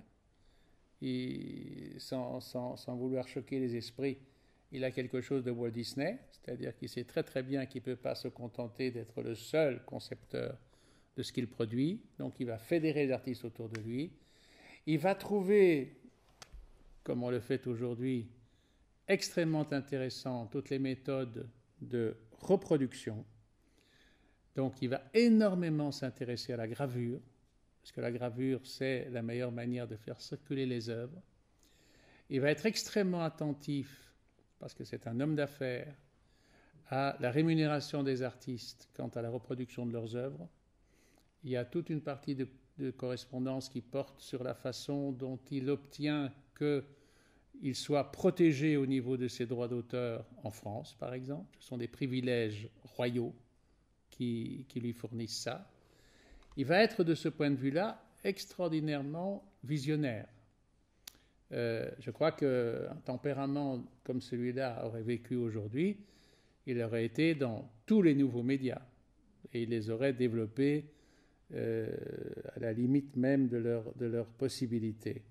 Et sans vouloir choquer les esprits, il a quelque chose de Walt Disney, c'est-à-dire qu'il sait très très bien qu'il ne peut pas se contenter d'être le seul concepteur de ce qu'il produit, donc il va fédérer les artistes autour de lui. Il va trouver, comme on le fait aujourd'hui, extrêmement intéressant toutes les méthodes de reproduction. Donc il va énormément s'intéresser à la gravure, parce que la gravure, c'est la meilleure manière de faire circuler les œuvres. Il va être extrêmement attentif, parce que c'est un homme d'affaires, à la rémunération des artistes quant à la reproduction de leurs œuvres. Il y a toute une partie de correspondance qui porte sur la façon dont il obtient qu'il soit protégé au niveau de ses droits d'auteur en France, par exemple. Ce sont des privilèges royaux qui lui fournissent ça. Il va être, de ce point de vue-là, extraordinairement visionnaire. Je crois qu'un tempérament comme celui-là aurait vécu aujourd'hui, il aurait été dans tous les nouveaux médias et il les aurait développés à la limite même de leurs possibilités.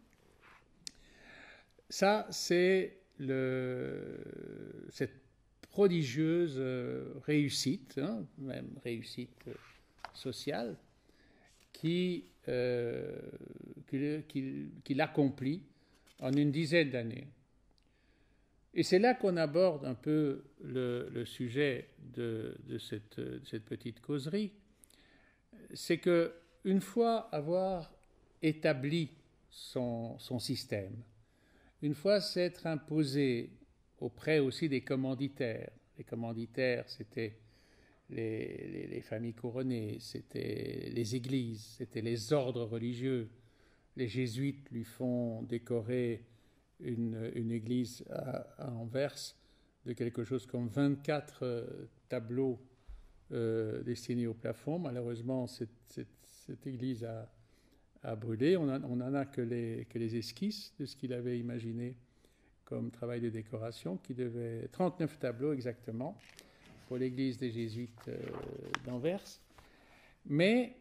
Ça, c'est cette prodigieuse réussite, même réussite sociale, qu'il accomplit en une dizaine d'années. Et c'est là qu'on aborde un peu le sujet de cette petite causerie. C'est qu'une fois avoir établi son système, une fois s'être imposé auprès aussi des commanditaires, les commanditaires c'était les familles couronnées, c'était les églises, c'était les ordres religieux. Les jésuites lui font décorer une église à Anvers de quelque chose comme 24 tableaux destinés au plafond. Malheureusement, cette église a brûlé. On n'en a que les esquisses de ce qu'il avait imaginé comme travail de décoration, qui devait 39 tableaux exactement pour l'église des Jésuites d'Anvers. Mais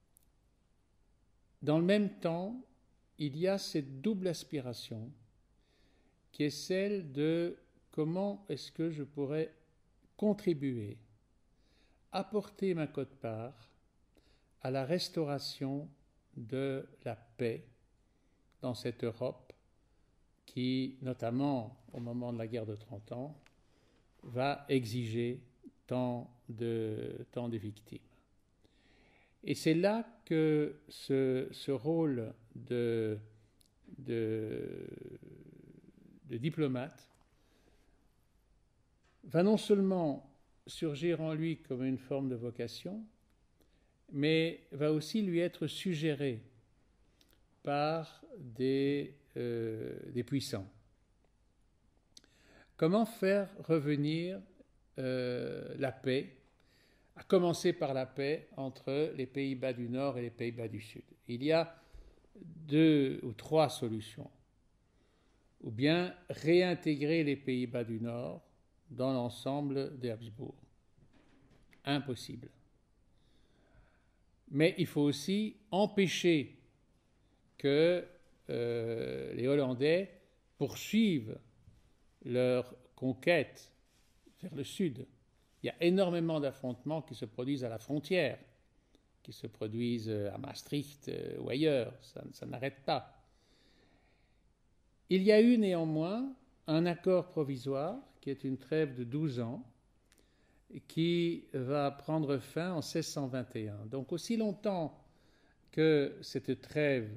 dans le même temps, il y a cette double aspiration qui est celle de comment est-ce que je pourrais contribuer, apporter ma quote-part à la restauration de la paix dans cette Europe qui, notamment au moment de la guerre de 30 ans, va exiger tant de victimes. Et c'est là que ce rôle de diplomate va non seulement surgir en lui comme une forme de vocation, mais va aussi lui être suggéré par des puissants. Comment faire revenir la paix, à commencer par la paix entre les Pays-Bas du Nord et les Pays-Bas du Sud? Il y a 2 ou 3 solutions. Ou bien réintégrer les Pays-Bas du Nord dans l'ensemble des Habsbourg. Impossible. Mais il faut aussi empêcher que les Hollandais poursuivent leur conquête vers le sud. Il y a énormément d'affrontements qui se produisent à la frontière, qui se produisent à Maastricht ou ailleurs. Ça n'arrête pas. Il y a eu néanmoins un accord provisoire qui est une trêve de 12 ans qui va prendre fin en 1621. Donc aussi longtemps que cette trêve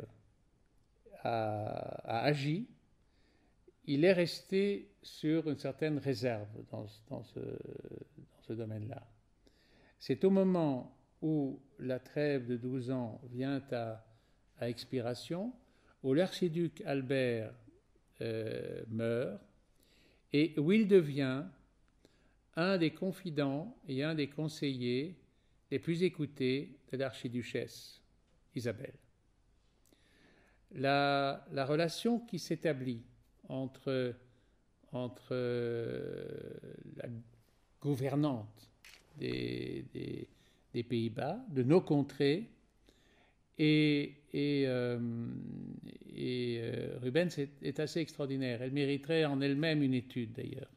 a agi, il est resté sur une certaine réserve dans ce domaine-là. C'est au moment où la trêve de 12 ans vient à expiration, où l'archiduc Albert meurt et où il devient un des confidents et un des conseillers les plus écoutés de l'archiduchesse Isabelle. La relation qui s'établit entre la gouvernante des Pays-Bas, de nos contrées, et Rubens est assez extraordinaire. Elle mériterait en elle-même une étude d'ailleurs.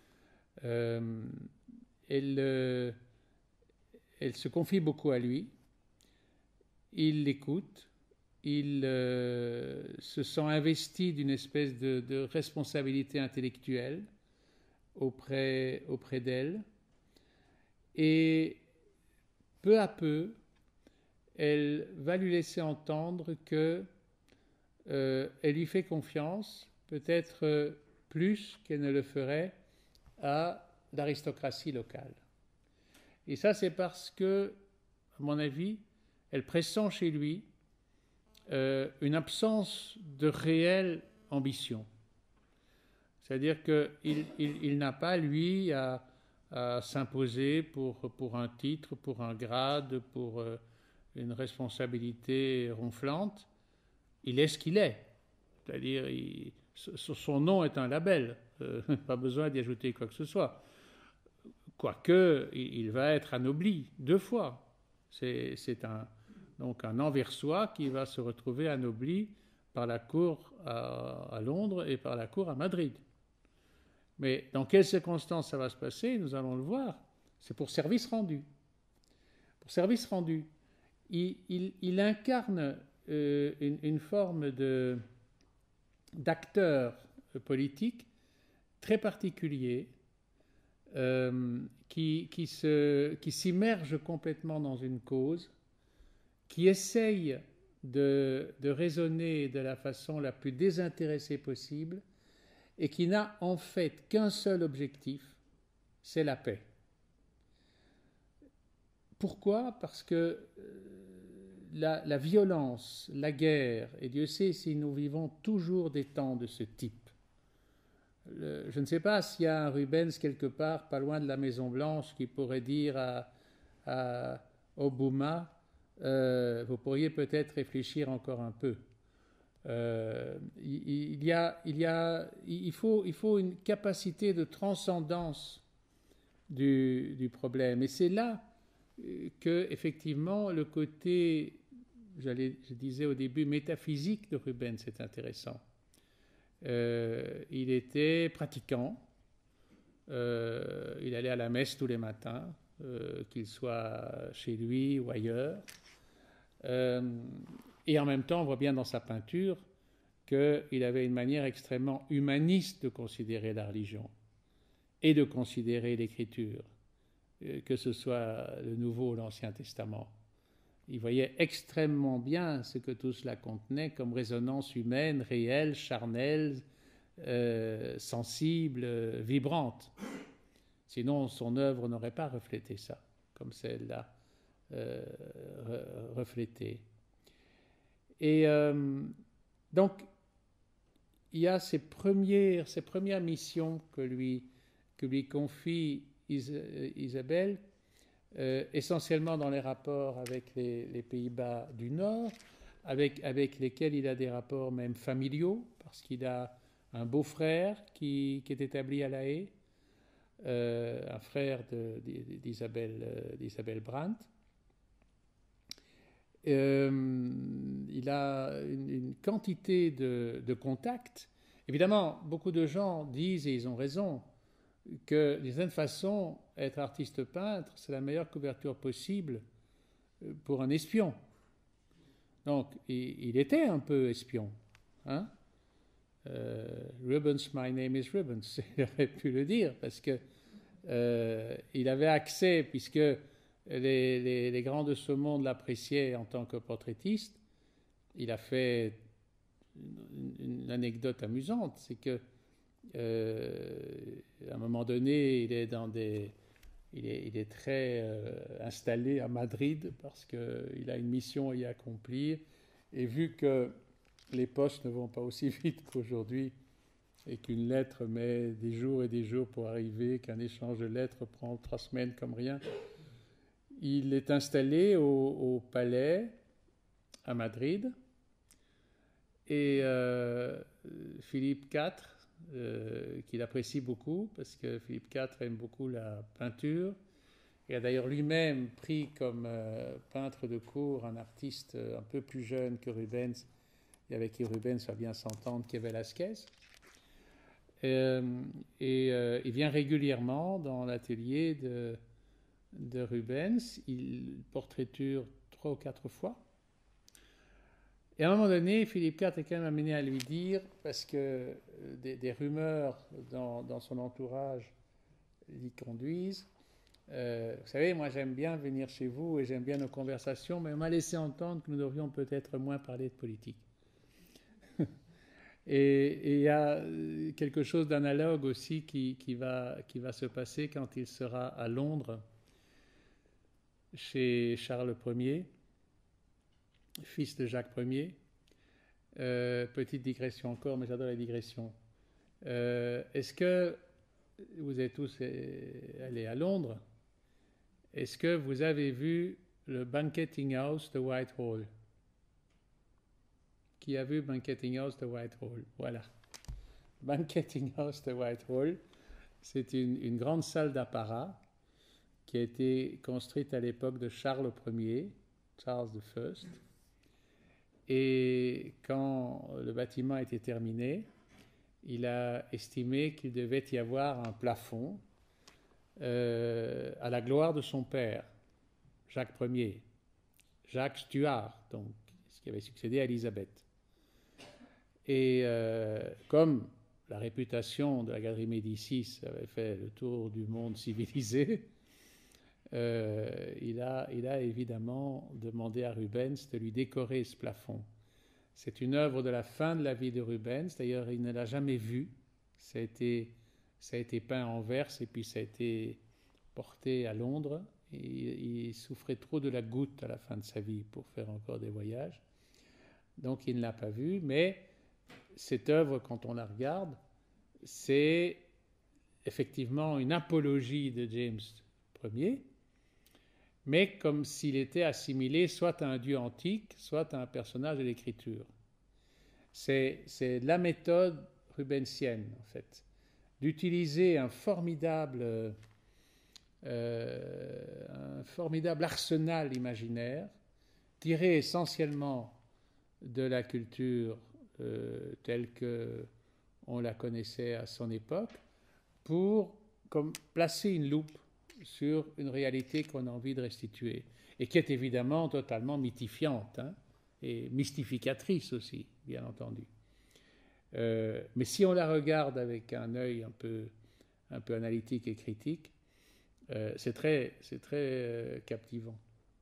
Elle se confie beaucoup à lui, il l'écoute, il se sent investi d'une espèce de responsabilité intellectuelle auprès d'elle, et peu à peu, elle va lui laisser entendre que elle lui fait confiance, peut-être plus qu'elle ne le ferait à l'aristocratie locale. Et ça, c'est parce que, à mon avis, elle pressent chez lui une absence de réelle ambition. C'est-à-dire qu'il n'a pas, lui, à s'imposer pour un titre, pour un grade, pour une responsabilité ronflante. Il est ce qu'il est. C'est-à-dire, son nom est un label. Pas besoin d'y ajouter quoi que ce soit. Quoique, il va être anobli 2 fois. C'est donc un Anversois qui va se retrouver anobli par la cour à Londres et par la cour à Madrid. Mais dans quelles circonstances ça va se passer, nous allons le voir. C'est pour service rendu. Pour service rendu. Il incarne une forme d'acteur politique très particulier qui s'immerge complètement dans une cause, qui essaye de raisonner de la façon la plus désintéressée possible et qui n'a en fait qu'un seul objectif, c'est la paix. Pourquoi ? Parce que la violence, la guerre, et Dieu sait si nous vivons toujours des temps de ce type. Je ne sais pas s'il y a un Rubens quelque part, pas loin de la Maison Blanche, qui pourrait dire à Obama, vous pourriez peut-être réfléchir encore un peu. Il faut une capacité de transcendance du problème. Et c'est là que, effectivement, le côté, je disais au début, métaphysique de Rubens est intéressant. Il était pratiquant, il allait à la messe tous les matins, qu'il soit chez lui ou ailleurs. Et en même temps, on voit bien dans sa peinture qu'il avait une manière extrêmement humaniste de considérer la religion et de considérer l'écriture, que ce soit le Nouveau ou l'Ancien Testament. Il voyait extrêmement bien ce que tout cela contenait comme résonance humaine, réelle, charnelle, sensible, vibrante. Sinon, son œuvre n'aurait pas reflété ça, comme celle-là refléter. Et donc, il y a ces premières missions que lui confie Isabelle, essentiellement dans les rapports avec les Pays-Bas du Nord, avec lesquels il a des rapports même familiaux, parce qu'il a un beau-frère qui est établi à La Haye, un frère d'Isabelle Brandt. Il a une quantité de contacts. Évidemment, beaucoup de gens disent, et ils ont raison, que d'une certaine façon, être artiste peintre, c'est la meilleure couverture possible pour un espion. Donc, il était un peu espion. Hein? Rubens, my name is Rubens. Il aurait pu le dire, parce que il avait accès, puisque les grands de ce monde l'appréciaient en tant que portraitiste. Il a fait une anecdote amusante, c'est que à un moment donné, il est très installé à Madrid parce qu'il a une mission à y accomplir. Et vu que les postes ne vont pas aussi vite qu'aujourd'hui et qu'une lettre met des jours et des jours pour arriver, qu'un échange de lettres prend 3 semaines comme rien, il est installé au palais à Madrid. Et Philippe IV, qu'il apprécie beaucoup, parce que Philippe IV aime beaucoup la peinture, et a d'ailleurs lui-même pris comme peintre de cour un artiste un peu plus jeune que Rubens, et avec qui Rubens va bien s'entendre, qui est Velázquez. Il vient régulièrement dans l'atelier de Rubens. Il portraiture 3 ou 4 fois. Et à un moment donné, Philippe IV est quand même amené à lui dire, parce que des rumeurs dans son entourage l'y conduisent, vous savez, moi j'aime bien venir chez vous et j'aime bien nos conversations, mais on m'a laissé entendre que nous devrions peut-être moins parler de politique. Et il y a quelque chose d'analogue aussi qui va se passer quand il sera à Londres, chez Charles Ier, fils de Jacques Ier. Petite digression encore, mais j'adore les digressions. Est-ce que vous êtes tous allés à Londres? Est-ce que vous avez vu le Banqueting House de Whitehall? Qui a vu Banqueting House de Whitehall? Voilà. Banqueting House de Whitehall, c'est une grande salle d'apparat qui a été construite à l'époque de Charles Ier, Charles I. Et quand le bâtiment a été terminé, il a estimé qu'il devait y avoir un plafond à la gloire de son père, Jacques Ier, Jacques Stuart, donc, ce qui avait succédé à Élisabeth. Et comme la réputation de la Galerie Médicis avait fait le tour du monde civilisé, il a évidemment demandé à Rubens de lui décorer ce plafond. C'est une œuvre de la fin de la vie de Rubens. D'ailleurs, il ne l'a jamais vue. Ça a été peint à Anvers et puis ça a été porté à Londres. Il souffrait trop de la goutte à la fin de sa vie pour faire encore des voyages. Donc, il ne l'a pas vue. Mais cette œuvre, quand on la regarde, c'est effectivement une apologie de James Ier, mais comme s'il était assimilé soit à un dieu antique, soit à un personnage de l'écriture. C'est la méthode rubensienne, en fait, d'utiliser un formidable arsenal imaginaire, tiré essentiellement de la culture telle qu'on la connaissait à son époque, pour placer une loupe sur une réalité qu'on a envie de restituer, et qui est évidemment totalement mythifiante, hein, et mystificatrice aussi, bien entendu. Mais si on la regarde avec un œil un peu analytique et critique, c'est très captivant.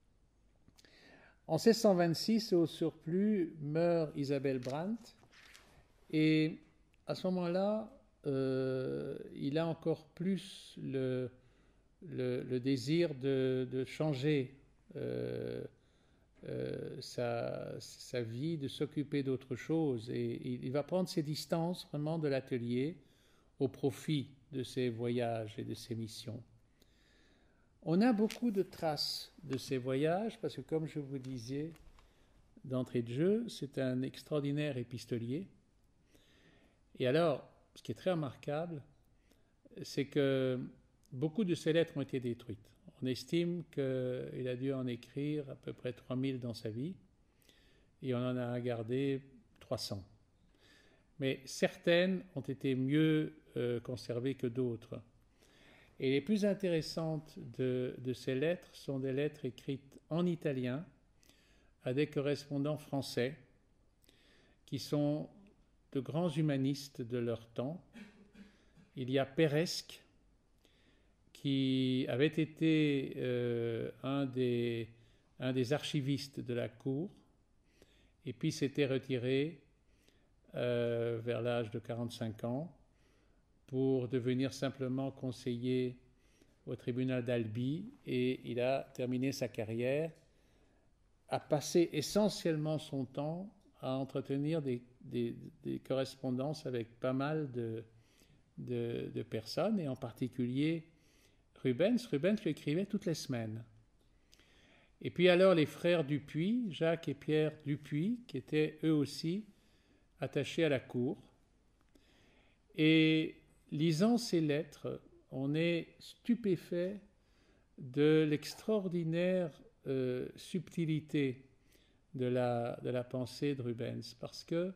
En 1626, au surplus, meurt Isabelle Brandt, et à ce moment-là, il a encore plus le désir de changer sa vie, de s'occuper d'autre chose. Et il va prendre ses distances vraiment de l'atelier au profit de ses voyages et de ses missions. On a beaucoup de traces de ces voyages parce que, comme je vous disais d'entrée de jeu, c'est un extraordinaire épistolier. Et alors, ce qui est très remarquable, c'est que beaucoup de ces lettres ont été détruites. On estime qu'il a dû en écrire à peu près 3000 dans sa vie et on en a gardé 300. Mais certaines ont été mieux conservées que d'autres. Et les plus intéressantes de ces lettres sont des lettres écrites en italien à des correspondants français qui sont de grands humanistes de leur temps. Il y a Peiresc, qui avait été un des archivistes de la cour, et puis s'était retiré vers l'âge de 45 ans pour devenir simplement conseiller au tribunal d'Albi, et il a terminé sa carrière, a passé essentiellement son temps à entretenir des correspondances avec pas mal de personnes, et en particulier Rubens lui écrivait toutes les semaines. Et puis alors les frères Dupuis, Jacques et Pierre Dupuis, qui étaient eux aussi attachés à la cour. Et lisant ces lettres, on est stupéfait de l'extraordinaire subtilité de la pensée de Rubens, parce que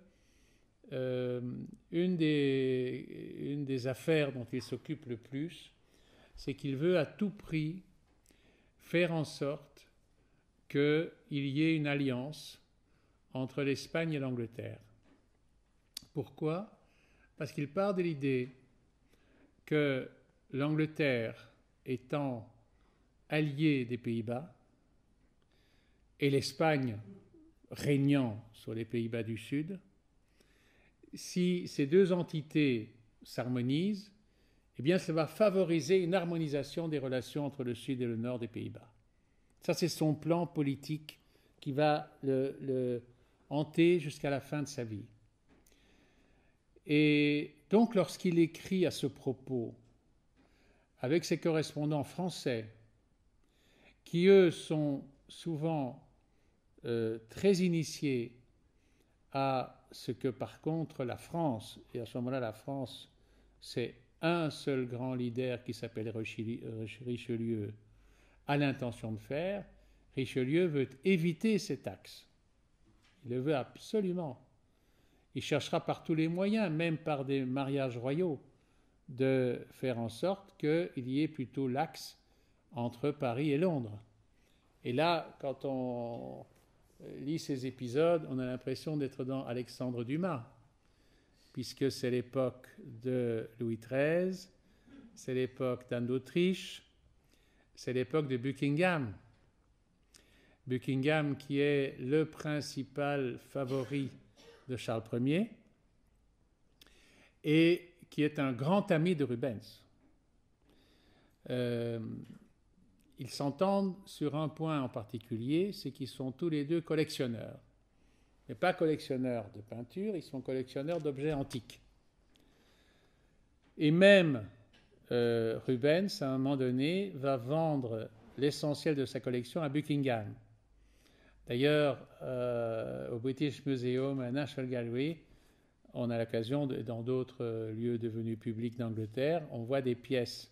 une des affaires dont il s'occupe le plus, c'est qu'il veut à tout prix faire en sorte qu'il y ait une alliance entre l'Espagne et l'Angleterre. Pourquoi ? Parce qu'il part de l'idée que l'Angleterre étant alliée des Pays-Bas et l'Espagne régnant sur les Pays-Bas du Sud, si ces deux entités s'harmonisent, eh bien, ça va favoriser une harmonisation des relations entre le Sud et le Nord des Pays-Bas. Ça, c'est son plan politique qui va le hanter jusqu'à la fin de sa vie. Et donc, lorsqu'il écrit à ce propos, avec ses correspondants français, qui eux sont souvent très initiés à ce que par contre la France, et à ce moment-là la France, c'est un seul grand leader qui s'appelle Richelieu, a l'intention de faire, Richelieu veut éviter cet axe. Il le veut absolument. Il cherchera par tous les moyens, même par des mariages royaux, de faire en sorte qu'il y ait plutôt l'axe entre Paris et Londres. Et là, quand on lit ces épisodes, on a l'impression d'être dans Alexandre Dumas, puisque c'est l'époque de Louis XIII, c'est l'époque d'Anne d'Autriche, c'est l'époque de Buckingham. Buckingham qui est le principal favori de Charles Ier et qui est un grand ami de Rubens. Ils s'entendent sur un point en particulier, c'est qu'ils sont tous les deux collectionneurs. Mais pas collectionneurs de peinture, ils sont collectionneurs d'objets antiques. Et même Rubens, à un moment donné, va vendre l'essentiel de sa collection à Buckingham. D'ailleurs, au British Museum, à National Gallery, on a l'occasion, dans d'autres lieux devenus publics d'Angleterre, on voit des pièces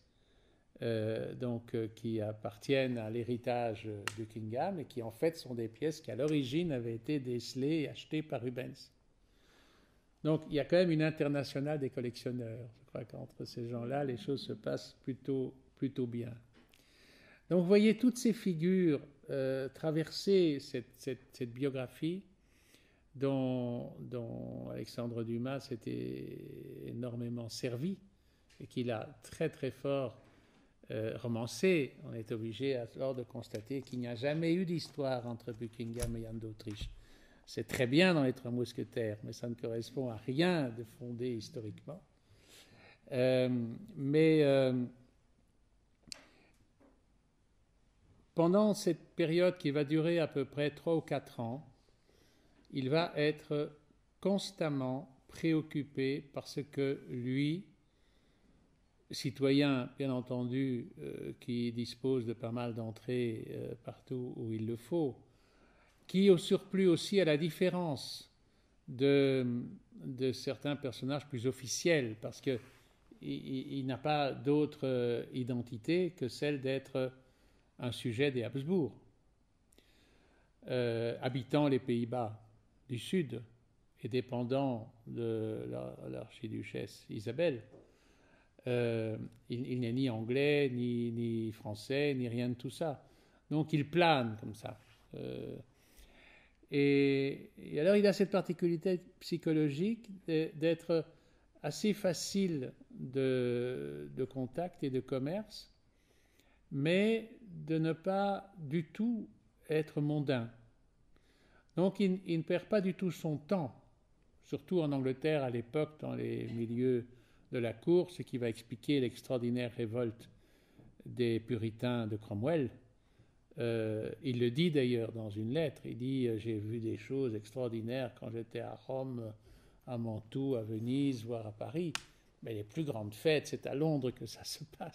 qui appartiennent à l'héritage Buckingham et qui en fait sont des pièces qui à l'origine avaient été décelées et achetées par Rubens. Donc il y a quand même une internationale des collectionneurs. Je crois qu'entre ces gens-là, les choses se passent plutôt bien. Donc vous voyez toutes ces figures traverser cette biographie dont Alexandre Dumas s'était énormément servi et qu'il a très très fort romancé. On est obligé alors de constater qu'il n'y a jamais eu d'histoire entre Buckingham et Anne d'Autriche. C'est très bien dans les Trois Mousquetaires, mais ça ne correspond à rien de fondé historiquement. pendant cette période qui va durer à peu près 3 ou 4 ans, il va être constamment préoccupé parce que lui, citoyen bien entendu, qui dispose de pas mal d'entrées partout où il le faut, qui au surplus aussi, à la différence de certains personnages plus officiels, parce qu'il n'a pas d'autre identité que celle d'être un sujet des Habsbourg, habitant les Pays-Bas du Sud et dépendant de l'archiduchesse Isabelle. Il n'est ni anglais, ni français, ni rien de tout ça. Donc il plane comme ça. Et alors il a cette particularité psychologique d'être assez facile de contact et de commerce, mais de ne pas du tout être mondain. Donc il ne perd pas du tout son temps, surtout en Angleterre à l'époque, dans les milieux de la cour, ce qui va expliquer l'extraordinaire révolte des puritains de Cromwell. Il le dit d'ailleurs dans une lettre, il dit « J'ai vu des choses extraordinaires quand j'étais à Rome, à Mantoue, à Venise, voire à Paris, mais les plus grandes fêtes, c'est à Londres que ça se passe. »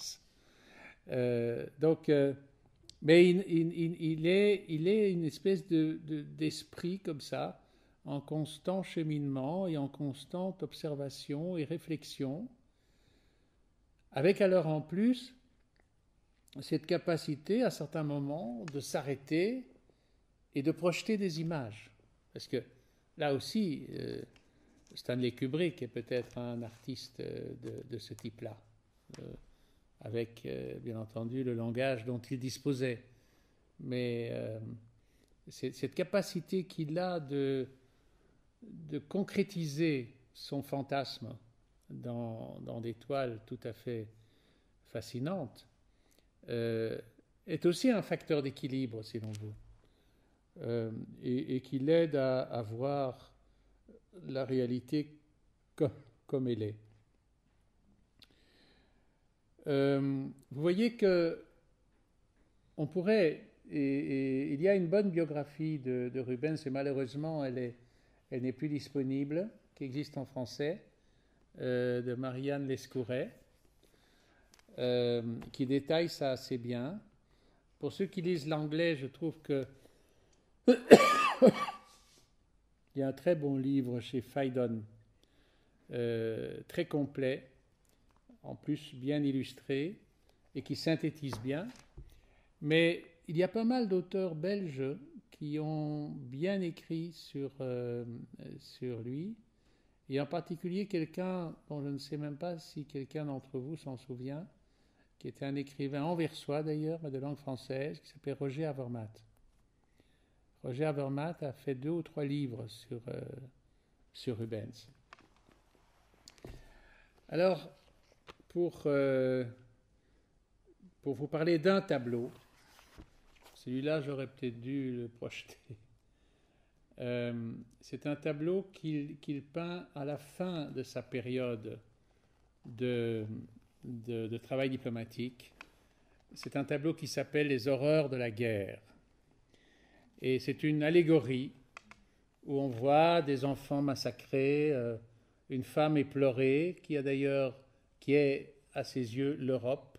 Mais il est une espèce d'esprit comme ça, en constant cheminement et en constante observation et réflexion, avec alors en plus cette capacité à certains moments de s'arrêter et de projeter des images. Parce que là aussi, Stanley Kubrick est peut-être un artiste de ce type-là, avec bien entendu le langage dont il disposait. Mais cette capacité qu'il a de concrétiser son fantasme dans des toiles tout à fait fascinantes est aussi un facteur d'équilibre, si l'on veut, et qui l'aide à voir la réalité comme elle est. Vous voyez que on pourrait, et il y a une bonne biographie de Rubens, et malheureusement elle n'est plus disponible, qui existe en français, de Marianne Lescouret, qui détaille ça assez bien. Pour ceux qui lisent l'anglais, je trouve que il y a un très bon livre chez Phaidon, très complet, en plus bien illustré, et qui synthétise bien. Mais il y a pas mal d'auteurs belges qui ont bien écrit sur lui, et en particulier quelqu'un dont je ne sais même pas si quelqu'un d'entre vous s'en souvient, qui était un écrivain anversois d'ailleurs, mais de langue française, qui s'appelait Roger Avermaet. Roger Avermaet a fait 2 ou 3 livres sur Rubens. Alors, pour vous parler d'un tableau, celui-là j'aurais peut-être dû le projeter. C'est un tableau qu'il peint à la fin de sa période de travail diplomatique. C'est un tableau qui s'appelle « Les horreurs de la guerre ». Et c'est une allégorie où on voit des enfants massacrés, une femme éplorée, qui est à ses yeux l'Europe,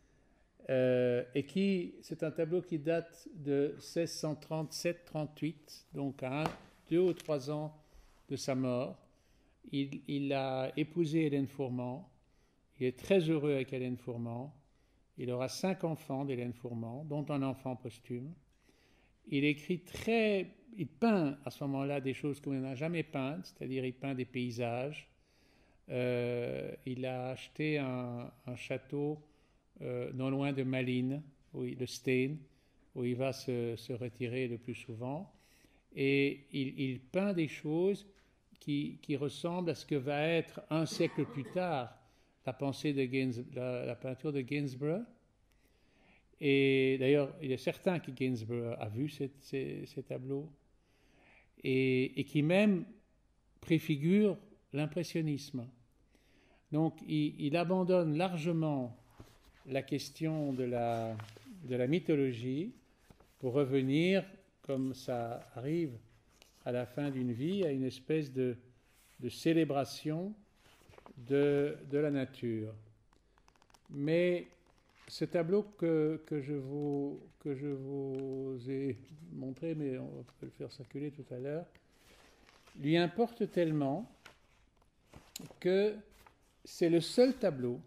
et c'est un tableau qui date de 1637-38, donc à 2 ou 3 ans de sa mort. Il a épousé Hélène Fourment. Il est très heureux avec Hélène Fourment. Il aura 5 enfants d'Hélène Fourment, dont un enfant posthume. Il peint à ce moment-là des choses qu'on n'a jamais peintes, c'est-à-dire il peint des paysages. Il a acheté un château non loin de Malines, le Steen, où il va se retirer le plus souvent. Et il peint des choses qui ressemblent à ce que va être un siècle plus tard la peinture de Gainsborough. Et d'ailleurs, il est certain que Gainsborough a vu ces tableaux et qui même préfigure l'impressionnisme. Donc, il abandonne largement la question de la mythologie pour revenir, comme ça arrive à la fin d'une vie, à une espèce de célébration de la nature. Mais ce tableau que je vous ai montré, mais on peut le faire circuler tout à l'heure, lui importe tellement que c'est le seul tableau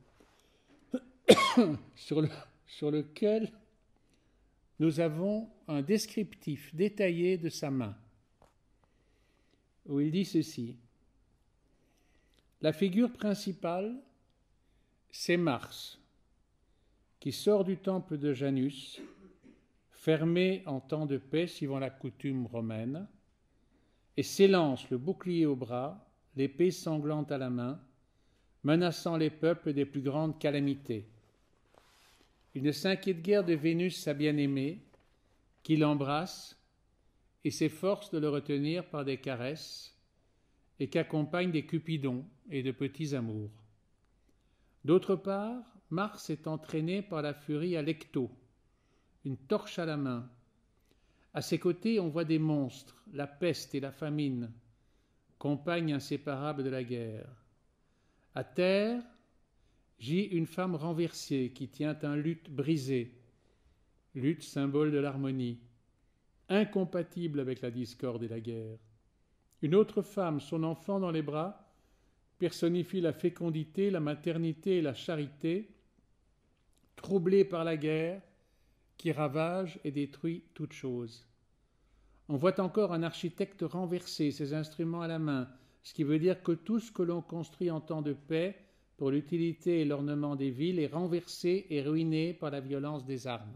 sur lequel nous avons un descriptif détaillé de sa main, où il dit ceci. La figure principale, c'est Mars, qui sort du temple de Janus, fermé en temps de paix suivant la coutume romaine, et s'élance le bouclier au bras, l'épée sanglante à la main, menaçant les peuples des plus grandes calamités. Il ne s'inquiète guère de Vénus, sa bien-aimée, qui l'embrasse et s'efforce de le retenir par des caresses, et qu'accompagnent des cupidons et de petits amours. D'autre part, Mars est entraîné par la furie à Lecto, une torche à la main. À ses côtés, on voit des monstres, la peste et la famine, compagnes inséparables de la guerre. À terre, gît une femme renversée qui tient un luth brisé, luth symbole de l'harmonie, incompatible avec la discorde et la guerre. Une autre femme, son enfant dans les bras, personnifie la fécondité, la maternité et la charité, troublée par la guerre qui ravage et détruit toute chose. On voit encore un architecte renversé, ses instruments à la main, ce qui veut dire que tout ce que l'on construit en temps de paix, pour l'utilité et l'ornement des villes, est renversé et ruiné par la violence des armes.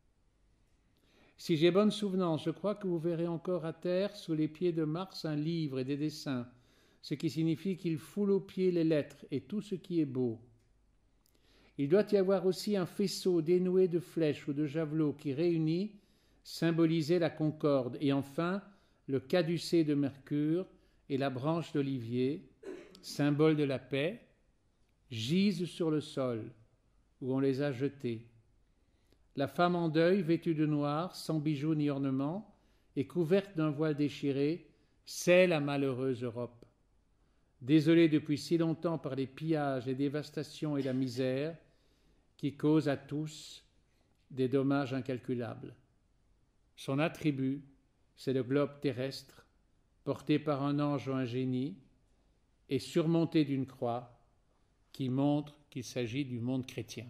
Si j'ai bonne souvenance, je crois que vous verrez encore à terre, sous les pieds de Mars, un livre et des dessins, ce qui signifie qu'il foule aux pieds les lettres et tout ce qui est beau. Il doit y avoir aussi un faisceau dénoué de flèches ou de javelots qui réunit symbolisait la concorde, et enfin le caducée de Mercure et la branche d'olivier, symbole de la paix, gisent sur le sol où on les a jetés. La femme en deuil, vêtue de noir, sans bijoux ni ornements, et couverte d'un voile déchiré, c'est la malheureuse Europe. Désolée depuis si longtemps par les pillages, les dévastations et la misère, qui causent à tous des dommages incalculables. Son attribut, c'est le globe terrestre, porté par un ange ou un génie, et surmonté d'une croix qui montre qu'il s'agit du monde chrétien.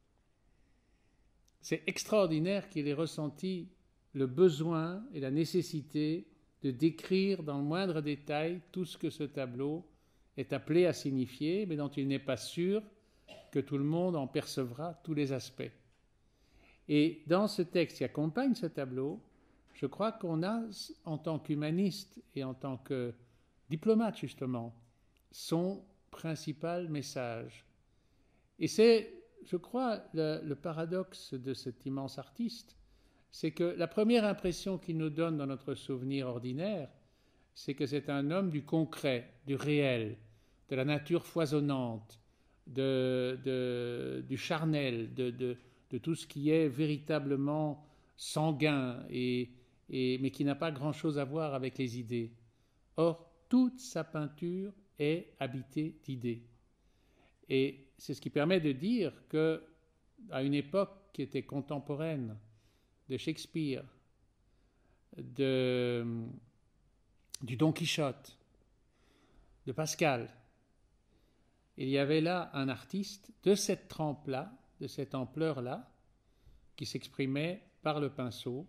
C'est extraordinaire qu'il ait ressenti le besoin et la nécessité de décrire dans le moindre détail tout ce que ce tableau est appelé à signifier, mais dont il n'est pas sûr que tout le monde en percevra tous les aspects. Et dans ce texte qui accompagne ce tableau, je crois qu'on a, en tant qu'humaniste et en tant que diplomate justement, son principal message. Et c'est, je crois, le paradoxe de cet immense artiste, c'est que la première impression qu'il nous donne dans notre souvenir ordinaire, c'est que c'est un homme du concret, du réel, de la nature foisonnante, du charnel, de tout ce qui est véritablement sanguin, mais qui n'a pas grand-chose à voir avec les idées. Or, toute sa peinture est habitée d'idées. Et c'est ce qui permet de dire qu'à une époque qui était contemporaine de Shakespeare, du Don Quichotte, de Pascal, il y avait là un artiste de cette trempe-là, de cette ampleur-là, qui s'exprimait par le pinceau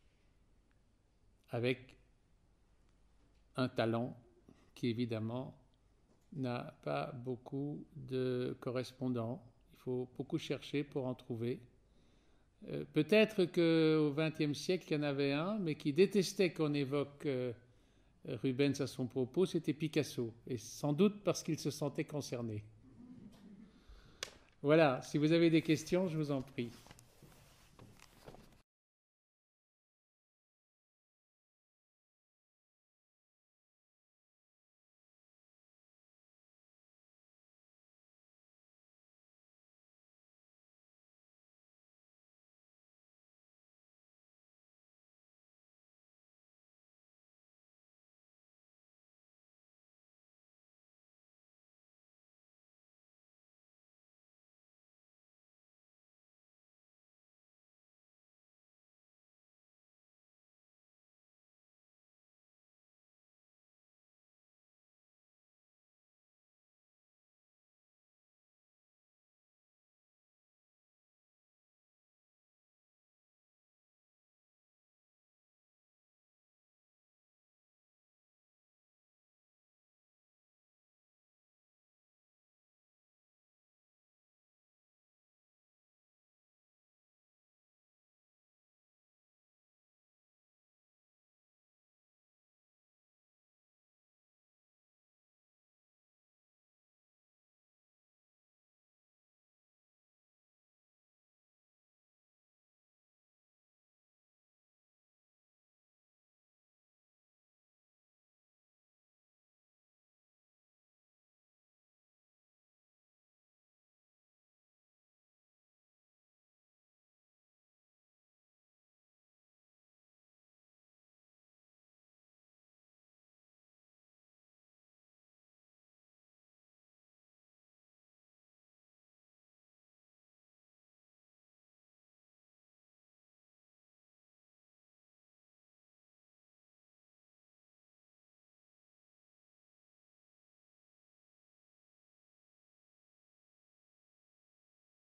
avec un talent qui évidemment n'a pas beaucoup de correspondants. Il faut beaucoup chercher pour en trouver. Peut-être qu'au XXe siècle, il y en avait un, mais qui détestait qu'on évoque Rubens à son propos, c'était Picasso, et sans doute parce qu'il se sentait concerné. Voilà, si vous avez des questions, je vous en prie.